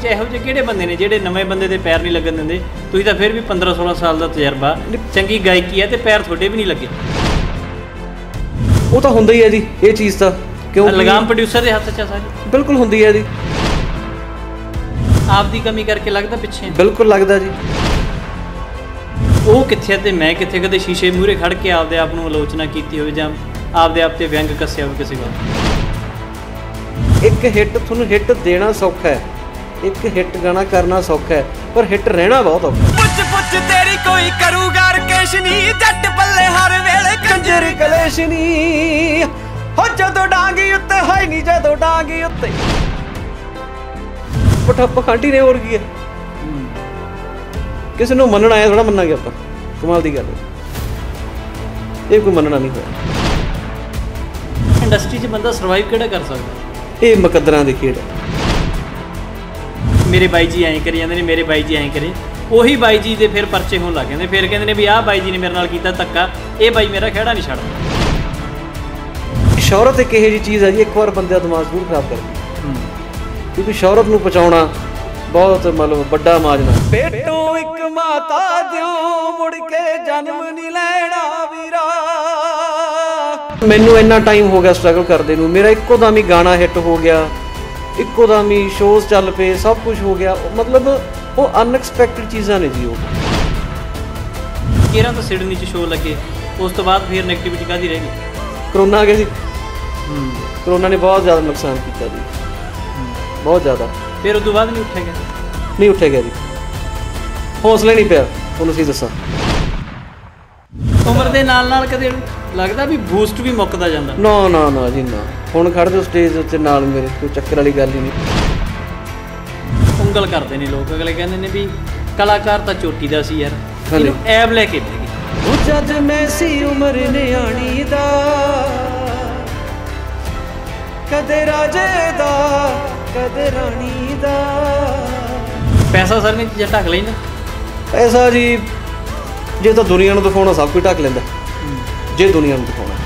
'ਚ ਇਹੋ ਜਿਹੇ ਕਿਹੜੇ ਬੰਦੇ ਨੇ ਜਿਹੜੇ ਨਵੇਂ ਬੰਦੇ ਦੇ ਪੈਰ ਨਹੀਂ ਲੱਗਣ ਦਿੰਦੇ? ਤੁਸੀਂ ਤਾਂ ਫਿਰ ਵੀ 15-16 ਸਾਲ ਦਾ ਤਜਰਬਾ, ਚੰਗੀ ਗਾਇਕੀ ਹੈ ਤੇ ਪੈਰ ਤੁਹਾਡੇ ਵੀ ਨਹੀਂ ਲੱਗੇ। ਉਹ ਤਾਂ ਹੁੰਦਾ ਹੀ ਹੈ ਜੀ ਇਹ ਚੀਜ਼ ਤਾਂ, ਕਿਉਂ ਲਗਾਮ ਪ੍ਰੋਡਿਊਸਰ ਦੇ ਹੱਥ 'ਚ ਆ ਸਾਰੀ। ਬਿਲਕੁਲ ਹੁੰਦੀ ਹੈ ਜੀ। ਆਪ ਦੀ ਕਮੀ ਕਰਕੇ ਲੱਗਦਾ ਪਿੱਛੇ? ਬਿਲਕੁਲ ਲੱਗਦਾ ਜੀ। ਉਹ ਕਿੱਥੇ ਤੇ ਮੈਂ ਕਿੱਥੇ? ਕਦੇ ਸ਼ੀਸ਼ੇ ਮੂਹਰੇ ਖੜ ਕੇ ਆਪਦੇ ਆਪ ਨੂੰ ਆਲੋਚਨਾ ਕੀਤੀ ਹੋਵੇ ਜਾਂ ਆਪਦੇ ਆਪ ਤੇ ਵਿਅੰਗ ਕੱਸਿਆ ਹੋਵੇ ਕਿਸੇ ਗੱਲ? ਇੱਕ ਹਿੱਟ ਤੁਹਾਨੂੰ ਹਿੱਟ ਦੇਣਾ ਸੌਖਾ ਹੈ, ਇੱਕ ਹਿੱਟ ਗਾਣਾ ਕਰਨਾ ਸੌਖਾ ਹੈ, ਪਰ ਹਿੱਟ ਰਹਿਣਾ ਬਹੁਤ ਔਖਾ। ਪੁੱਛ ਤੇਰੀ ਕੋਈ ਕਰੂਗਾ ਰਕੇਸ਼ਨੀ, ਜੱਟ ਪੱਲੇ ਹਰ ਵੇਲੇ ਕੰਜਰ ਕਲੇਸ਼ਨੀ। ਹੋ ਜਦੋਂ ਡਾਂਗੀ ਉੱਤੇ ਹਾਈ ਨਹੀਂ, ਜਦੋਂ ਡਾਂਗੀ ਉੱਤੇ ਪਖੰਡੀ ਨੇ। ਹੋਰ ਕੀ ਹੈ? ਕਿਸੇ ਨੂੰ ਮੰਨਣਾ ਆਇਆ ਥੋੜਾ ਮੰਨਾਂਗੇ ਆਪਾਂ, ਕਮਾਲ ਦੀ ਗੱਲ ਹੈ। ਇਹ ਕੋਈ ਮੰਨਣਾ ਨਹੀਂ ਹੋਇਆ। ਇੰਡਸਟਰੀ 'ਚ ਬੰਦਾ ਸਰਵਾਈਵ ਕਿਹੜਾ ਕਰ ਸਕਦਾ? ਇਹ ਮੁਕੱਦਰਾਂ ਦੀ ਖੇਡ ਹੈ। ਮੇਰੇ ਬਾਈ ਜੀ ਐਂ ਕਰੀ ਜਾਂਦੇ ਨੇ, ਮੇਰੇ ਬਾਈ ਜੀ ਐਂ ਕਰੇ, ਉਹੀ ਬਾਈ ਜੀ ਦੇ ਫਿਰ ਪਰਚੇ ਹੋਣ ਲੱਗ ਜਾਂਦੇ। ਫਿਰ ਕਹਿੰਦੇ ਨੇ ਵੀ ਆਹ ਬਾਈ ਜੀ ਨੇ ਮੇਰੇ ਨਾਲ ਕੀਤਾ ਧੱਕਾ, ਇਹ ਬਾਈ ਮੇਰਾ ਖਹਿੜਾ ਨਹੀਂ ਛੱਡਦਾ। ਸ਼ੌਹਰਤ ਇੱਕ ਇਹੋ ਜਿਹੀ ਚੀਜ਼ ਹੈ ਜੀ, ਇੱਕ ਵਾਰ ਬੰਦੇ ਦਾ ਦਿਮਾਗ ਜ਼ਰੂਰ ਖਰਾਬ ਕਰਦੀ। ਕਿਉਂਕਿ ਸ਼ੌਹਰਤ ਨੂੰ ਪਹੁੰਚਾਉਣਾ ਬਹੁਤ ਮਤਲਬ ਵੱਡਾ ਮਾਜਨਾ। ਬੇਟੋ ਇੱਕ ਮਾਤਾ ਦਿਓ, ਮੁੜ ਕੇ ਜਨਮ ਨਹੀਂ ਲੈਣਾ ਵੀਰਾ। ਮੈਨੂੰ ਇੰਨਾ ਟਾਈਮ ਹੋ ਗਿਆ ਸਟਰਗਲ ਕਰਦੇ ਨੂੰ, ਮੇਰਾ ਇੱਕੋ ਦਮ ਹੀ ਗਾਣਾ ਹਿੱਟ ਹੋ ਗਿਆ, ਇੱਕੋ ਦਮ ਹੀ ਸ਼ੋਜ਼ ਚੱਲ ਪਏ, ਸਭ ਕੁਝ ਹੋ ਗਿਆ। ਮਤਲਬ ਉਹ ਅਨਐਕਸਪੈਕਟਡ ਚੀਜ਼ਾਂ ਨੇ ਜੀ। ਉਹ ਕੇਰਾਂ ਤਾਂ ਸਿਡਨੀ 'ਚ ਸ਼ੋਅ ਲੱਗੇ, ਉਸ ਤੋਂ ਬਾਅਦ ਫਿਰ ਨੈਗੇਟਿਵਿਟੀ ਕਾਹਦੀ ਰਹਿ ਗਈ? ਕਰੋਨਾ ਆ ਗਿਆ ਜੀ। ਕਰੋਨਾ ਨੇ ਬਹੁਤ ਜ਼ਿਆਦਾ ਨੁਕਸਾਨ ਕੀਤਾ ਜੀ, ਬਹੁਤ ਜ਼ਿਆਦਾ। ਫਿਰ ਉਸ ਤੋਂ ਬਾਅਦ ਨਹੀਂ ਉੱਠਿਆ ਗਿਆ? ਨਹੀਂ ਉੱਠਿਆ ਗਿਆ ਜੀ, ਹੌਸਲਾ ਨਹੀਂ ਪਿਆ। ਤੁਹਾਨੂੰ ਸਹੀ ਦੱਸਾਂ, ਉਮਰ ਦੇ ਨਾਲ ਨਾਲ ਕਦੇ ਲੱਗਦਾ ਵੀ ਬੂਸਟ ਵੀ ਮੁੱਕਦਾ ਜਾਂਦਾ? ਨਾ ਨਾ ਨਾ ਜੀ ਨਾ। ਹੁਣ ਖੜ੍ਹ ਜਾਓ ਸਟੇਜ ਉੱਤੇ ਨਾਲ ਮੇਰੇ, ਕੋਈ ਚੱਕਰ ਵਾਲੀ ਗੱਲ ਹੀ ਨਹੀਂ। ਉਂਗਲ ਕਰਦੇ ਨੇ ਲੋਕ, ਅਗਲੇ ਕਹਿੰਦੇ ਨੇ ਵੀ ਕਲਾਕਾਰ ਤਾਂ ਚੋਟੀ ਦਾ ਸੀ ਯਾਰ, ਇਹਨੂੰ ਐਬ ਲੈ ਕੇ ਬਹਿ ਗਈ। ਉਹ ਜਦ ਮੈਂ ਸੀ ਉਮਰ ਨਿਆਣੀ ਦਾ, ਕਦੇ ਰਾਜੇ ਦਾ ਕਦੇ ਰਾਣੀ ਦਾ। ਪੈਸਾ ਸਰ ਨੇ ਚੀਜ਼ਾਂ ਢੱਕ ਲੈਂਦਾ? ਪੈਸਾ ਜੀ ਜੇ ਤਾਂ ਦੁਨੀਆ ਨੂੰ ਦਿਖਾਉਣਾ ਸਭ ਕੁਝ ਢੱਕ ਲੈਂਦਾ। ਜੇ ਦੁਨੀਆ ਨੂੰ ਦਿਖਾਉਣਾ,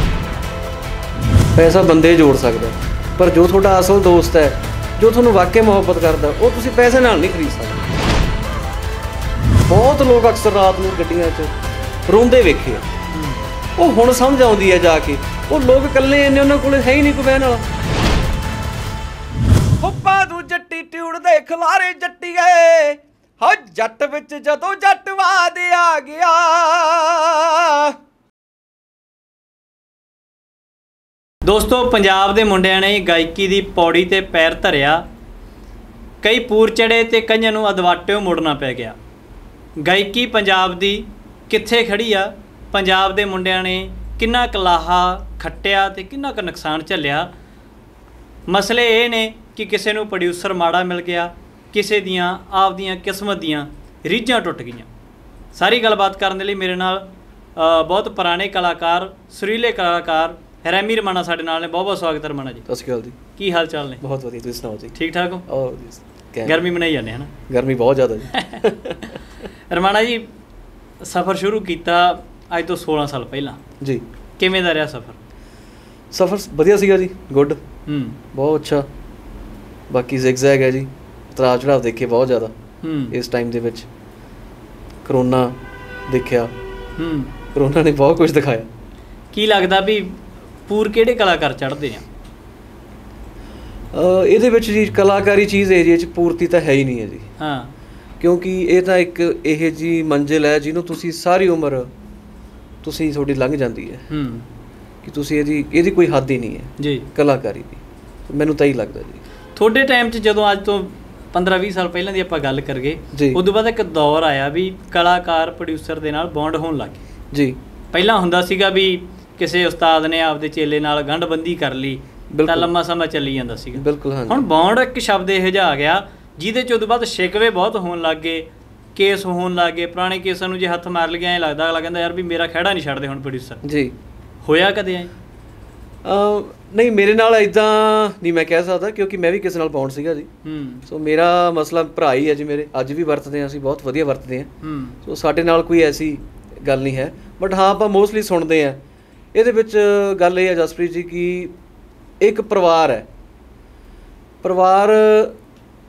ਪੈਸਾ ਬੰਦੇ ਜੋੜ ਸਕਦਾ, ਪਰ ਜੋ ਤੁਹਾਡਾ ਅਸਲ ਦੋਸਤ ਹੈ, ਜੋ ਤੁਹਾਨੂੰ ਵਾਕਈ ਮੁਹੱਬਤ ਕਰਦਾ, ਉਹ ਤੁਸੀਂ ਪੈਸੇ ਨਾਲ ਨਹੀਂ ਖਰੀਦ ਸਕਦੇ। ਬਹੁਤ ਲੋਕ ਅਕਸਰ ਰਾਤ ਨੂੰ ਗੱਡੀਆਂ 'ਚ ਰੋਂਦੇ ਵੇਖੇ ਆ। ਉਹ ਹੁਣ ਸਮਝ ਆਉਂਦੀ ਹੈ ਜਾ ਕੇ, ਉਹ ਲੋਕ ਇਕੱਲੇ ਇੰਨੇ, ਉਹਨਾਂ ਕੋਲ ਹੈ ਹੀ ਨਹੀਂ ਕੋਈ ਬਹਿਣ ਵਾਲਾ। ਹੁੱਪਾ ਤੂੰ ਜੱਟੀ ਟਿਊੜ ਦੇ ਖਿਲਾਰੇ ਜੱਟੀਏ, ਹੋ ਜੱਟ ਵਿੱਚ ਜਦੋਂ ਜੱਟਵਾਦ ਆ ਗਿਆ। ਦੋਸਤੋ, ਪੰਜਾਬ ਦੇ ਮੁੰਡਿਆਂ ਨੇ ਗਾਇਕੀ ਦੀ ਪੌੜੀ ਤੇ ਪੈਰ ਧਰਿਆ, ਕਈ ਪੂਰ ਚੜੇ ਤੇ ਕਈਆਂ ਨੂੰ ਅਦਵਾਟਿਓ ਮੁੜਨਾ ਪੈ ਗਿਆ। ਗਾਇਕੀ ਪੰਜਾਬ ਦੀ ਕਿੱਥੇ ਖੜੀ ਆ? ਪੰਜਾਬ ਦੇ ਮੁੰਡਿਆਂ ਨੇ ਕਿੰਨਾ ਕੁ ਲਾਹਾ ਖੱਟਿਆ ਤੇ ਕਿੰਨਾ ਕੁ ਨੁਕਸਾਨ ਝੱਲਿਆ। ਮਸਲੇ ਇਹ ਨੇ ਕਿ ਕਿਸੇ ਨੂੰ ਪ੍ਰੋਡਿਊਸਰ ਮਾੜਾ ਮਿਲ ਗਿਆ, ਕਿਸੇ ਦੀਆਂ ਆਪਦੀਆਂ ਕਿਸਮਤ ਦੀਆਂ ਰੀਝਾਂ ਟੁੱਟ ਗਈਆਂ। ਸਾਰੀ ਗੱਲਬਾਤ ਕਰਨ ਦੇ ਲਈ ਮੇਰੇ ਨਾਲ ਬਹੁਤ ਪੁਰਾਣੇ ਕਲਾਕਾਰ, ਸੁਰੀਲੇ ਕਲਾਕਾਰ ਰੈਮੀ ਰਮਾਣਾ ਸਾਡੇ ਨਾਲ ਨੇ। ਬਹੁਤ ਬਹੁਤ ਸਵਾਗਤ ਹੈ ਰਮਾਣਾ ਜੀ। ਸਤਿ ਸ਼੍ਰੀ ਅਕਾਲ ਜੀ। ਕੀ ਹਾਲ ਚਾਲ ਨੇ? ਬਹੁਤ ਵਧੀਆ, ਤੁਸੀਂ ਸੁਣਾਓ ਜੀ? ਠੀਕ ਠਾਕ ਹੋ? ਗਰਮੀ ਮਨਾਈ ਜਾਂਦੇ ਹਨ? ਗਰਮੀ ਬਹੁਤ ਜ਼ਿਆਦਾ ਜੀ। ਰਮਾਣਾ ਜੀ, ਸਫ਼ਰ ਸ਼ੁਰੂ ਕੀਤਾ ਅੱਜ ਤੋਂ 16 ਸਾਲ ਪਹਿਲਾਂ ਜੀ। ਕਿਵੇਂ ਦਾ ਰਿਹਾ ਸਫ਼ਰ? ਸਫ਼ਰ ਵਧੀਆ ਸੀਗਾ ਜੀ, ਗੁੱਡ, ਬਹੁਤ ਅੱਛਾ। ਬਾਕੀ ਜ਼ਿਗਜ਼ੈਗ ਹੈ ਜੀ, ਉਤਰਾਅ ਚੜਾਅ ਦੇਖੇ ਬਹੁਤ ਜ਼ਿਆਦਾ ਇਸ ਟਾਈਮ ਦੇ ਵਿੱਚ। ਕਰੋਨਾ ਦੇਖਿਆ, ਕਰੋਨਾ ਨੇ ਬਹੁਤ ਕੁਝ ਦਿਖਾਇਆ। ਕੀ ਲੱਗਦਾ ਵੀ ਪੂਰ ਕਿਹੜੇ ਕਲਾਕਾਰ ਚੜ੍ਹਦੇ ਆ? ਇਹਦੇ ਵਿੱਚ ਜੀ ਕਲਾਕਾਰੀ ਚੀਜ਼ ਏਰੀਏ 'ਚ ਪੂਰਤੀ ਤਾਂ ਹੈ ਹੀ ਨਹੀਂ ਹੈ ਜੀ। ਹਾਂ, ਕਿਉਂਕਿ ਇਹ ਤਾਂ ਇੱਕ ਇਹੋ ਜਿਹੀ ਮੰਜ਼ਿਲ ਹੈ ਜਿਹਨੂੰ ਤੁਸੀਂ ਸਾਰੀ ਉਮਰ ਤੁਸੀਂ ਤੁਹਾਡੀ ਲੰਘ ਜਾਂਦੀ ਹੈ ਕਿ ਤੁਸੀਂ ਇਹਦੀ ਕੋਈ ਹੱਦ ਹੀ ਨਹੀਂ ਹੈ ਜੀ ਕਲਾਕਾਰੀ ਦੀ। ਮੈਨੂੰ ਤਾਂ ਹੀ ਲੱਗਦਾ ਜੀ। ਤੁਹਾਡੇ ਟਾਈਮ 'ਚ ਜਦੋਂ ਅੱਜ ਤੋਂ 15-20 ਸਾਲ ਪਹਿਲਾਂ ਦੀ ਆਪਾਂ ਗੱਲ ਕਰੀਏ, ਉਦੋਂ ਬਾਅਦ ਇੱਕ ਦੌਰ ਆਇਆ ਵੀ ਕਲਾਕਾਰ ਪ੍ਰੋਡਿਊਸਰ ਦੇ ਨਾਲ ਬੌਂਡ ਹੋਣ ਲੱਗ ਗਏ ਜੀ। ਪਹਿਲਾਂ ਹੁੰਦਾ ਸੀਗਾ ਵੀ ਕਿਸੇ ਉਸਤਾਦ ਨੇ ਆਪਦੇ ਚੇਲੇ ਨਾਲ ਗੰਢਬੰਦੀ ਕਰ ਲਈ ਤਾਂ ਲੰਮਾ ਸਮਾਂ ਚੱਲੀ ਜਾਂਦਾ ਸੀਗਾ। ਬਿਲਕੁਲ। ਹੁਣ ਬੌਂਡ ਇੱਕ ਸ਼ਬਦ ਇਹੋ ਜਿਹਾ ਆ ਗਿਆ ਜਿਹਦੇ 'ਚ ਉਦੋਂ ਬਾਅਦ ਸ਼ਿਕਵੇ ਬਹੁਤ ਹੋਣ ਲੱਗ ਗਏ, ਕੇਸ ਹੋਣ ਲੱਗ ਗਏ। ਪੁਰਾਣੇ ਕੇਸਾਂ ਨੂੰ ਜੇ ਹੱਥ ਮਾਰ ਲਿਆ ਐਂ ਲੱਗਦਾ, ਅਗਲਾ ਕਹਿੰਦਾ ਯਾਰ ਵੀ ਮੇਰਾ ਖਹਿੜਾ ਨਹੀਂ ਛੱਡਦੇ ਹੁਣ ਪ੍ਰੋਡਿਊਸਰ ਜੀ। ਹੋਇਆ ਕਦੇ ਐਂ? ਨਹੀਂ, ਮੇਰੇ ਨਾਲ ਇੱਦਾਂ ਨਹੀਂ ਮੈਂ ਕਹਿ ਸਕਦਾ, ਕਿਉਂਕਿ ਮੈਂ ਵੀ ਕਿਸੇ ਨਾਲ ਬੌਂਡ ਸੀਗਾ ਜੀ। ਸੋ ਮੇਰਾ ਮਸਲਾ ਭਰਾ ਹੀ ਹੈ ਜੀ ਮੇਰੇ, ਅੱਜ ਵੀ ਵਰਤਦੇ ਹਾਂ ਅਸੀਂ, ਬਹੁਤ ਵਧੀਆ ਵਰਤਦੇ ਹਾਂ। ਸੋ ਸਾਡੇ ਨਾਲ ਕੋਈ ਐਸੀ ਗੱਲ ਨਹੀਂ ਹੈ। ਬਟ ਹਾਂ, ਆਪਾਂ ਮੋਸਟਲੀ ਸੁਣਦੇ ਹਾਂ। ਇਹਦੇ ਵਿੱਚ ਗੱਲ ਇਹ ਹੈ ਜਸਪ੍ਰੀਤ ਜੀ ਕਿ ਇੱਕ ਪਰਿਵਾਰ ਹੈ, ਪਰਿਵਾਰ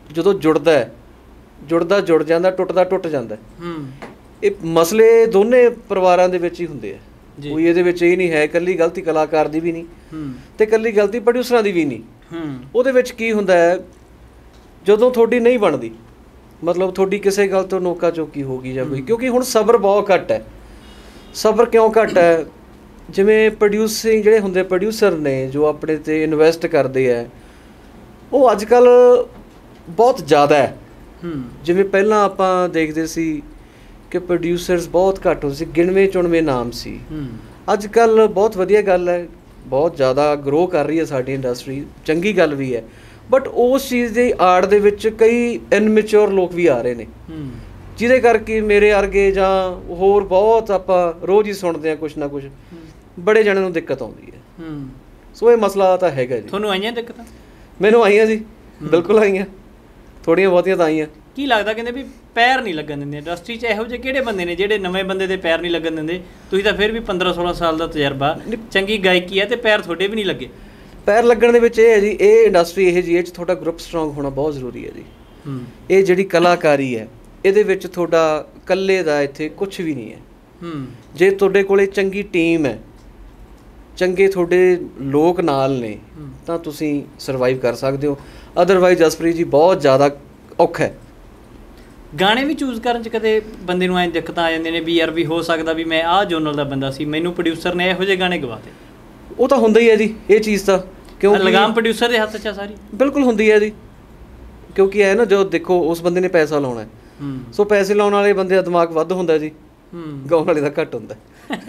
ਜਦੋਂ ਜੁੜਦਾ ਹੈ, ਜੁੜ ਜਾਂਦਾ, ਟੁੱਟ ਜਾਂਦਾ। ਇਹ ਮਸਲੇ ਦੋਨੇ ਪਰਿਵਾਰਾਂ ਦੇ ਵਿੱਚ ਹੀ ਹੁੰਦੇ ਆ, ਕੋਈ ਇਹਦੇ ਵਿੱਚ ਇਹ ਨਹੀਂ ਹੈ ਇਕੱਲੀ ਗਲਤੀ ਕਲਾਕਾਰ ਦੀ ਵੀ ਨਹੀਂ ਤੇ ਇਕੱਲੀ ਗਲਤੀ ਪ੍ਰੋਡਿਊਸਰਾਂ ਦੀ ਵੀ ਨਹੀਂ। ਉਹਦੇ ਵਿੱਚ ਕੀ ਹੁੰਦਾ ਹੈ, ਜਦੋਂ ਤੁਹਾਡੀ ਨਹੀਂ ਬਣਦੀ, ਮਤਲਬ ਤੁਹਾਡੀ ਕਿਸੇ ਗੱਲ ਤੋਂ ਨੋਕਾ ਚੋਕੀ ਹੋ ਗਈ ਜਾਂ ਕੋਈ, ਕਿਉਂਕਿ ਹੁਣ ਸਬਰ ਬਹੁਤ ਘੱਟ ਹੈ। ਸਬਰ ਕਿਉਂ ਘੱਟ ਹੈ? ਜਿਵੇਂ ਪ੍ਰੋਡਿਊਸਿੰਗ ਜਿਹੜੇ ਹੁੰਦੇ ਪ੍ਰੋਡਿਊਸਰ ਨੇ ਜੋ ਆਪਣੇ 'ਤੇ ਇਨਵੈਸਟ ਕਰਦੇ ਹੈ, ਉਹ ਅੱਜ ਕੱਲ੍ਹ ਬਹੁਤ ਜ਼ਿਆਦਾ ਹੈ। ਜਿਵੇਂ ਪਹਿਲਾਂ ਆਪਾਂ ਦੇਖਦੇ ਸੀ ਕਿ ਪ੍ਰੋਡਿਊਸਰਸ ਬਹੁਤ ਘੱਟ ਹੁੰਦੇ ਸੀ, ਗਿਣਵੇਂ ਚੁਣਵੇਂ ਨਾਮ ਸੀ। ਅੱਜ ਕੱਲ੍ਹ ਬਹੁਤ ਵਧੀਆ ਗੱਲ ਹੈ, ਬਹੁਤ ਜ਼ਿਆਦਾ ਗਰੋ ਕਰ ਰਹੀ ਹੈ ਸਾਡੀ ਇੰਡਸਟਰੀ, ਚੰਗੀ ਗੱਲ ਵੀ ਹੈ। ਬਟ ਉਸ ਚੀਜ਼ ਦੀ ਆੜ ਦੇ ਵਿੱਚ ਕਈ ਇਨਮੈਚੁਰ ਲੋਕ ਵੀ ਆ ਰਹੇ ਨੇ, ਜਿਹਦੇ ਕਰਕੇ ਮੇਰੇ ਵਰਗੇ ਜਾਂ ਹੋਰ ਬਹੁਤ ਆਪਾਂ ਰੋਜ਼ ਹੀ ਸੁਣਦੇ ਹਾਂ ਕੁਛ ਨਾ ਕੁਛ, ਬੜੇ ਜਣਿਆਂ ਨੂੰ ਦਿੱਕਤ ਆਉਂਦੀ ਹੈ। ਸੋ ਇਹ ਮਸਲਾ ਤਾਂ ਹੈਗਾ ਜੀ। ਤੁਹਾਨੂੰ ਆਈਆਂ ਦਿੱਕਤਾਂ? ਮੈਨੂੰ ਆਈਆਂ ਜੀ, ਬਿਲਕੁਲ ਆਈਆਂ, ਥੋੜ੍ਹੀਆਂ ਬਹੁਤੀਆਂ ਤਾਂ ਆਈਆਂ। ਕੀ ਲੱਗਦਾ, ਕਹਿੰਦੇ ਵੀ ਪੈਰ ਨਹੀਂ ਲੱਗਣ ਦਿੰਦੇ ਇੰਡਸਟਰੀ 'ਚ? ਇਹੋ ਜਿਹੇ ਕਿਹੜੇ ਬੰਦੇ ਨੇ ਜਿਹੜੇ ਨਵੇਂ ਬੰਦੇ ਦੇ ਪੈਰ ਨਹੀਂ ਲੱਗਣ ਦਿੰਦੇ? ਤੁਸੀਂ ਤਾਂ ਫਿਰ ਵੀ 15-16 ਸਾਲ ਦਾ ਤਜਰਬਾ, ਚੰਗੀ ਗਾਇਕੀ ਹੈ ਤੇ ਪੈਰ ਤੁਹਾਡੇ ਵੀ ਨਹੀਂ ਲੱਗੇ। ਪੈਰ ਲੱਗਣ ਦੇ ਵਿੱਚ ਇਹ ਹੈ ਜੀ, ਇਹ ਇੰਡਸਟਰੀ ਇਹ ਜੀ, ਇਹ 'ਚ ਤੁਹਾਡਾ ਗਰੁੱਪ ਸਟਰੋਂਗ ਹੋਣਾ ਬਹੁਤ ਜ਼ਰੂਰੀ ਹੈ ਜੀ। ਇਹ ਜਿਹੜੀ ਕਲਾਕਾਰੀ ਹੈ, ਇਹਦੇ ਵਿੱਚ ਤੁਹਾਡਾ ਇਕੱਲੇ ਦਾ ਇੱਥੇ ਕੁਛ ਵੀ ਨਹੀਂ ਹੈ। ਜੇ ਤੁਹਾਡੇ ਕੋਲੇ ਚੰਗੀ ਟੀਮ ਹੈ, ਚੰਗੇ ਤੁਹਾਡੇ ਲੋਕ ਨਾਲ ਨੇ, ਤਾਂ ਤੁਸੀਂ ਸਰਵਾਈਵ ਕਰ ਸਕਦੇ ਹੋ। ਅਦਰਵਾਈਜ਼ ਜਸਪ੍ਰੀਤ ਜੀ ਬਹੁਤ ਜ਼ਿਆਦਾ ਔਖਾ ਹੈ। ਗਾਣੇ ਵੀ ਚੂਜ਼ ਕਰਨ 'ਚ ਕਦੇ ਬੰਦੇ ਨੂੰ ਐਂ ਦਿੱਕਤਾਂ ਆ ਜਾਂਦੀਆਂ ਨੇ ਵੀ ਯਾਰ ਵੀ ਹੋ ਸਕਦਾ ਵੀ ਮੈਂ ਆਹ ਜੋਨਰ ਦਾ ਬੰਦਾ ਸੀ, ਮੈਨੂੰ ਪ੍ਰੋਡਿਊਸਰ ਨੇ ਇਹੋ ਜਿਹੇ ਗਾਣੇ ਗਵਾਤੇ? ਉਹ ਤਾਂ ਹੁੰਦਾ ਹੀ ਹੈ ਜੀ ਇਹ ਚੀਜ਼ ਤਾਂ, ਕਿਉਂਕਿ ਲਗਾਮ ਪ੍ਰੋਡਿਊਸਰ ਦੇ ਹੱਥ 'ਚ ਆ ਸਾਰੀ। ਬਿਲਕੁਲ ਹੁੰਦੀ ਹੈ ਜੀ, ਕਿਉਂਕਿ ਇਹ ਨਾ ਜੋ ਦੇਖੋ ਉਸ ਬੰਦੇ ਨੇ ਪੈਸਾ ਲਾਉਣਾ, ਸੋ ਪੈਸੇ ਲਾਉਣ ਵਾਲੇ ਬੰਦੇ ਦਾ ਦਿਮਾਗ ਵੱਧ ਹੁੰਦਾ ਜੀ, ਗਾਉਣ ਵਾਲੇ ਦਾ ਘੱਟ ਹੁੰਦਾ।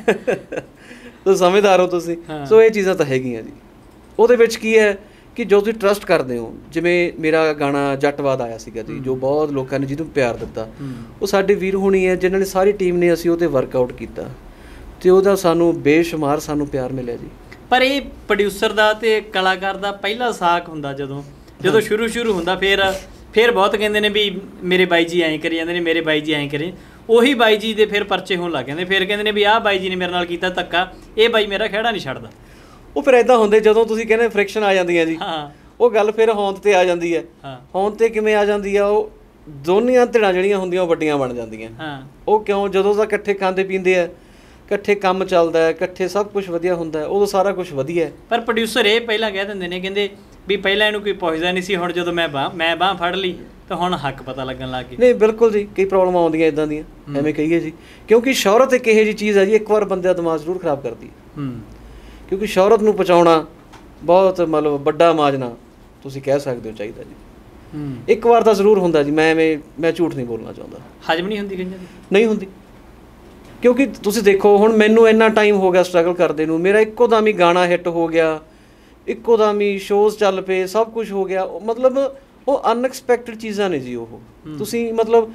ਤੁਸੀਂ ਸਮਝਦਾਰ ਹੋ ਤੁਸੀਂ। ਸੋ ਇਹ ਚੀਜ਼ਾਂ ਤਾਂ ਹੈਗੀਆਂ ਜੀ। ਉਹਦੇ ਵਿੱਚ ਕੀ ਹੈ ਕਿ ਜੋ ਤੁਸੀਂ ਟਰਸਟ ਕਰਦੇ ਹੋ, ਜਿਵੇਂ ਮੇਰਾ ਗਾਣਾ ਜੱਟਵਾਦ ਆਇਆ ਸੀਗਾ ਜੀ, ਜੋ ਬਹੁਤ ਲੋਕਾਂ ਨੇ ਜਿਹਨੂੰ ਪਿਆਰ ਦਿੱਤਾ, ਉਹ ਸਾਡੇ ਵੀਰ ਹੋਣੀ ਹੈ ਜਿਨ੍ਹਾਂ ਨੇ ਸਾਰੀ ਟੀਮ ਨੇ ਅਸੀਂ ਉਹ 'ਤੇ ਵਰਕਆਊਟ ਕੀਤਾ ਅਤੇ ਉਹਦਾ ਸਾਨੂੰ ਬੇਸ਼ੁਮਾਰ ਸਾਨੂੰ ਪਿਆਰ ਮਿਲਿਆ ਜੀ। ਪਰ ਇਹ ਪ੍ਰੋਡਿਊਸਰ ਦਾ ਅਤੇ ਕਲਾਕਾਰ ਦਾ ਪਹਿਲਾ ਸਾਕ ਹੁੰਦਾ ਜਦੋਂ ਸ਼ੁਰੂ ਹੁੰਦਾ, ਫਿਰ ਬਹੁਤ ਕਹਿੰਦੇ ਨੇ ਵੀ ਮੇਰੇ ਬਾਈ ਜੀ ਐਂ ਕਰੀ ਜਾਂਦੇ ਨੇ, ਮੇਰੇ ਬਾਈ ਜੀ ਐਂ ਕਰੇ। ਉਹੀ ਬਾਈ ਜੀ ਦੇ ਫਿਰ ਪਰਚੇ ਹੋਣ ਲੱਗ ਜਾਂਦੇ, ਫਿਰ ਕਹਿੰਦੇ ਨੇ ਵੀ ਆਹ ਬਾਈ ਜੀ ਨੇ ਮੇਰੇ ਨਾਲ ਕੀਤਾ ਧੱਕਾ, ਇਹ ਬਾਈ ਮੇਰਾ ਖਹਿੜਾ ਨਹੀਂ ਛੱਡਦਾ। ਉਹ ਫਿਰ ਇੱਦਾਂ ਹੁੰਦੇ, ਜਦੋਂ ਤੁਸੀਂ ਕਹਿੰਦੇ ਫ੍ਰਿਕਸ਼ਨ ਆ ਜਾਂਦੀ ਹੈ ਜੀ, ਉਹ ਗੱਲ ਫਿਰ ਹੋਂਦ 'ਤੇ ਆ ਜਾਂਦੀ ਹੈ। ਹੋਂਦ 'ਤੇ ਕਿਵੇਂ ਆ ਜਾਂਦੀ ਆ? ਉਹ ਦੋਨੀਆਂ ਧਿਰਾਂ ਜਿਹੜੀਆਂ ਹੁੰਦੀਆਂ ਉਹ ਵੱਡੀਆਂ ਬਣ ਜਾਂਦੀਆਂ। ਉਹ ਕਿਉਂ? ਜਦੋਂ ਤਾਂ ਇਕੱਠੇ ਖਾਂਦੇ ਪੀਂਦੇ ਆ, ਇਕੱਠੇ ਕੰਮ ਚੱਲਦਾ, ਇਕੱਠੇ ਸਭ ਕੁਛ ਵਧੀਆ ਹੁੰਦਾ, ਉਦੋਂ ਸਾਰਾ ਕੁਛ ਵਧੀਆ। ਪਰ ਪ੍ਰੋਡਿਊਸਰ ਇਹ ਪਹਿਲਾਂ ਕਹਿ ਦਿੰਦੇ ਨੇ, ਕਹਿੰਦੇ ਵੀ ਪਹਿਲਾਂ ਇਹਨੂੰ ਕੋਈ ਪੁੱਛਦਾ ਨਹੀਂ ਸੀ, ਹੁਣ ਜਦੋਂ ਮੈਂ ਬਾਂਹ ਫੜ ਲਈ ਤਾਂ ਹੁਣ ਹੱਕ ਪਤਾ ਲੱਗਣ ਲੱਗ ਗਏ। ਨਹੀਂ, ਬਿਲਕੁਲ ਜੀ, ਕਈ ਪ੍ਰੋਬਲਮ ਆਉਂਦੀਆਂ ਇੱਦਾਂ ਦੀਆਂ, ਐਵੇਂ ਕਹੀਏ ਜੀ, ਕਿਉਂਕਿ ਸ਼ੌਹਰਤ ਇੱਕ ਇਹੋ ਜਿਹੀ ਚੀਜ਼ ਹੈ ਜੀ, ਇੱਕ ਵਾਰ ਬੰਦੇ ਦਾ ਦਿਮਾਗ ਜ਼ਰੂਰ ਖਰਾਬ ਕਰਦੀ ਹੈ। ਕਿਉਂਕਿ ਸ਼ੌਹਰਤ ਨੂੰ ਪਹੁੰਚਾਉਣਾ ਬਹੁਤ ਮਤਲਬ ਵੱਡਾ ਮਾਜਨਾ ਤੁਸੀਂ ਕਹਿ ਸਕਦੇ ਹੋ ਚਾਹੀਦਾ ਜੀ। ਇੱਕ ਵਾਰ ਤਾਂ ਜ਼ਰੂਰ ਹੁੰਦਾ ਜੀ, ਮੈਂ ਝੂਠ ਨਹੀਂ ਬੋਲਣਾ ਚਾਹੁੰਦਾ। ਹਜਮ ਨਹੀਂ ਹੁੰਦੀ ਕਈਆਂ ਦੀ? ਨਹੀਂ ਹੁੰਦੀ, ਕਿਉਂਕਿ ਤੁਸੀਂ ਦੇਖੋ ਹੁਣ ਮੈਨੂੰ ਇੰਨਾ ਟਾਈਮ ਹੋ ਗਿਆ ਸਟਰਗਲ ਕਰਦੇ ਨੂੰ, ਮੇਰਾ ਇੱਕੋ ਦਮ ਹੀ ਗਾਣਾ ਹਿੱਟ ਹੋ ਗਿਆ, ਇੱਕੋ ਦਮ ਹੀ ਸ਼ੋਜ਼ ਚੱਲ ਪਏ, ਸਭ ਕੁਛ ਹੋ ਗਿਆ। ਮਤਲਬ ਉਹ ਅਨਐਕਸਪੈਕਟਡ ਚੀਜ਼ਾਂ ਨੇ ਜੀ। ਉਹ ਤੁਸੀਂ ਮਤਲਬ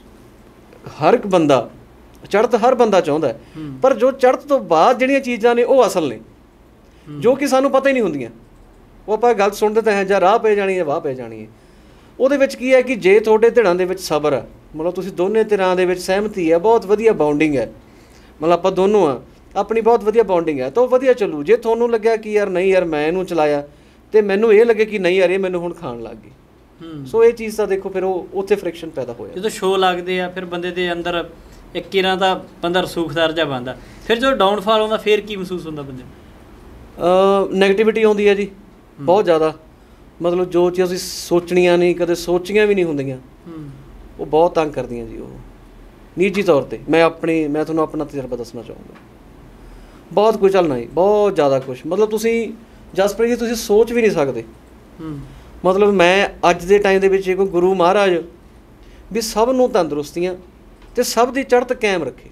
ਹਰ ਇੱਕ ਬੰਦਾ ਚੜ੍ਹਤ ਹਰ ਬੰਦਾ ਚਾਹੁੰਦਾ, ਪਰ ਜੋ ਚੜ੍ਹਤ ਤੋਂ ਬਾਅਦ ਜਿਹੜੀਆਂ ਚੀਜ਼ਾਂ ਨੇ ਉਹ ਅਸਲ ਨੇ, ਜੋ ਕਿ ਸਾਨੂੰ ਪਤਾ ਹੀ ਨਹੀਂ ਹੁੰਦੀਆਂ। ਉਹ ਆਪਾਂ ਗੱਲ ਸੁਣਦੇ ਤਾਂ ਹੈ, ਜਾਂ ਰਾਹ ਪੈ ਜਾਣੀ ਹੈ, ਵਾਹ ਪੈ ਜਾਣੀ ਹੈ। ਉਹਦੇ ਵਿੱਚ ਕੀ ਹੈ ਕਿ ਜੇ ਤੁਹਾਡੇ ਧਿਰਾਂ ਦੇ ਵਿੱਚ ਸਬਰ ਹੈ, ਮਤਲਬ ਤੁਸੀਂ ਦੋਨੇ ਧਿਰਾਂ ਦੇ ਵਿੱਚ ਸਹਿਮਤੀ ਹੈ, ਬਹੁਤ ਵਧੀਆ ਬਾਉਂਡਿੰਗ ਹੈ, ਮਤਲਬ ਆਪਾਂ ਦੋਨੋਂ ਆ, ਆਪਣੀ ਬਹੁਤ ਵਧੀਆ ਬਾਉਂਡਿੰਗ ਹੈ, ਤਾਂ ਉਹ ਵਧੀਆ ਚੱਲੂ। ਜੇ ਤੁਹਾਨੂੰ ਲੱਗਿਆ ਕਿ ਯਾਰ ਨਹੀਂ ਯਾਰ ਮੈਂ ਇਹਨੂੰ ਚਲਾਇਆ ਅਤੇ ਮੈਨੂੰ ਇਹ ਲੱਗੇ ਕਿ ਨਹੀਂ ਯਾਰ ਇਹ ਮੈਨੂੰ ਹੁਣ ਖਾਣ ਲੱਗ ਗਈ, ਸੋ ਇਹ ਚੀਜ਼ ਤਾਂ ਦੇਖੋ ਫਿਰ ਉਹ ਉੱਥੇ ਫ੍ਰਿਕਸ਼ਨ ਪੈਦਾ ਹੋਇਆ। ਜਦੋਂ ਸ਼ੋਅ ਲੱਗਦੇ ਆ ਫਿਰ ਬੰਦੇ ਦੇ ਅੰਦਰ ਇੱਕ ਕਿਰਾਂ ਤਾਂ ਬੰਦਾ ਰਸੂਖਦਾਰ ਜਿਹਾ ਬਣਦਾ, ਫਿਰ ਜਦੋਂ ਡਾਊਨਫਾਲ ਆਉਂਦਾ ਫਿਰ ਕੀ ਮਹਿਸੂਸ ਹੁੰਦਾ ਬੰਦੇ ਨੂੰ? ਨੈਗੇਟਿਵਿਟੀ ਆਉਂਦੀ ਹੈ ਜੀ ਬਹੁਤ ਜ਼ਿਆਦਾ। ਮਤਲਬ ਜੋ ਚੀਜ਼ ਅਸੀਂ ਸੋਚਣੀਆਂ ਨਹੀਂ, ਕਦੇ ਸੋਚੀਆਂ ਵੀ ਨਹੀਂ ਹੁੰਦੀਆਂ, ਉਹ ਬਹੁਤ ਤੰਗ ਕਰਦੀਆਂ ਜੀ। ਉਹ ਨਿੱਜੀ ਤੌਰ 'ਤੇ ਮੈਂ ਤੁਹਾਨੂੰ ਆਪਣਾ ਤਜਰਬਾ ਦੱਸਣਾ ਚਾਹੂੰਗਾ। ਬਹੁਤ ਕੁਝ ਚੱਲਣਾ ਜੀ, ਬਹੁਤ ਜ਼ਿਆਦਾ ਕੁਛ। ਮਤਲਬ ਤੁਸੀਂ ਜਸਪ੍ਰੀਤ ਜੀ ਤੁਸੀਂ ਸੋਚ ਵੀ ਨਹੀਂ ਸਕਦੇ। ਮਤਲਬ ਮੈਂ ਅੱਜ ਦੇ ਟਾਈਮ ਦੇ ਵਿੱਚ ਕੋਈ ਗੁਰੂ ਮਹਾਰਾਜ ਵੀ ਸਭ ਨੂੰ ਤੰਦਰੁਸਤੀਆਂ ਅਤੇ ਸਭ ਦੀ ਚੜ੍ਹਤ ਕਾਇਮ ਰੱਖੇ,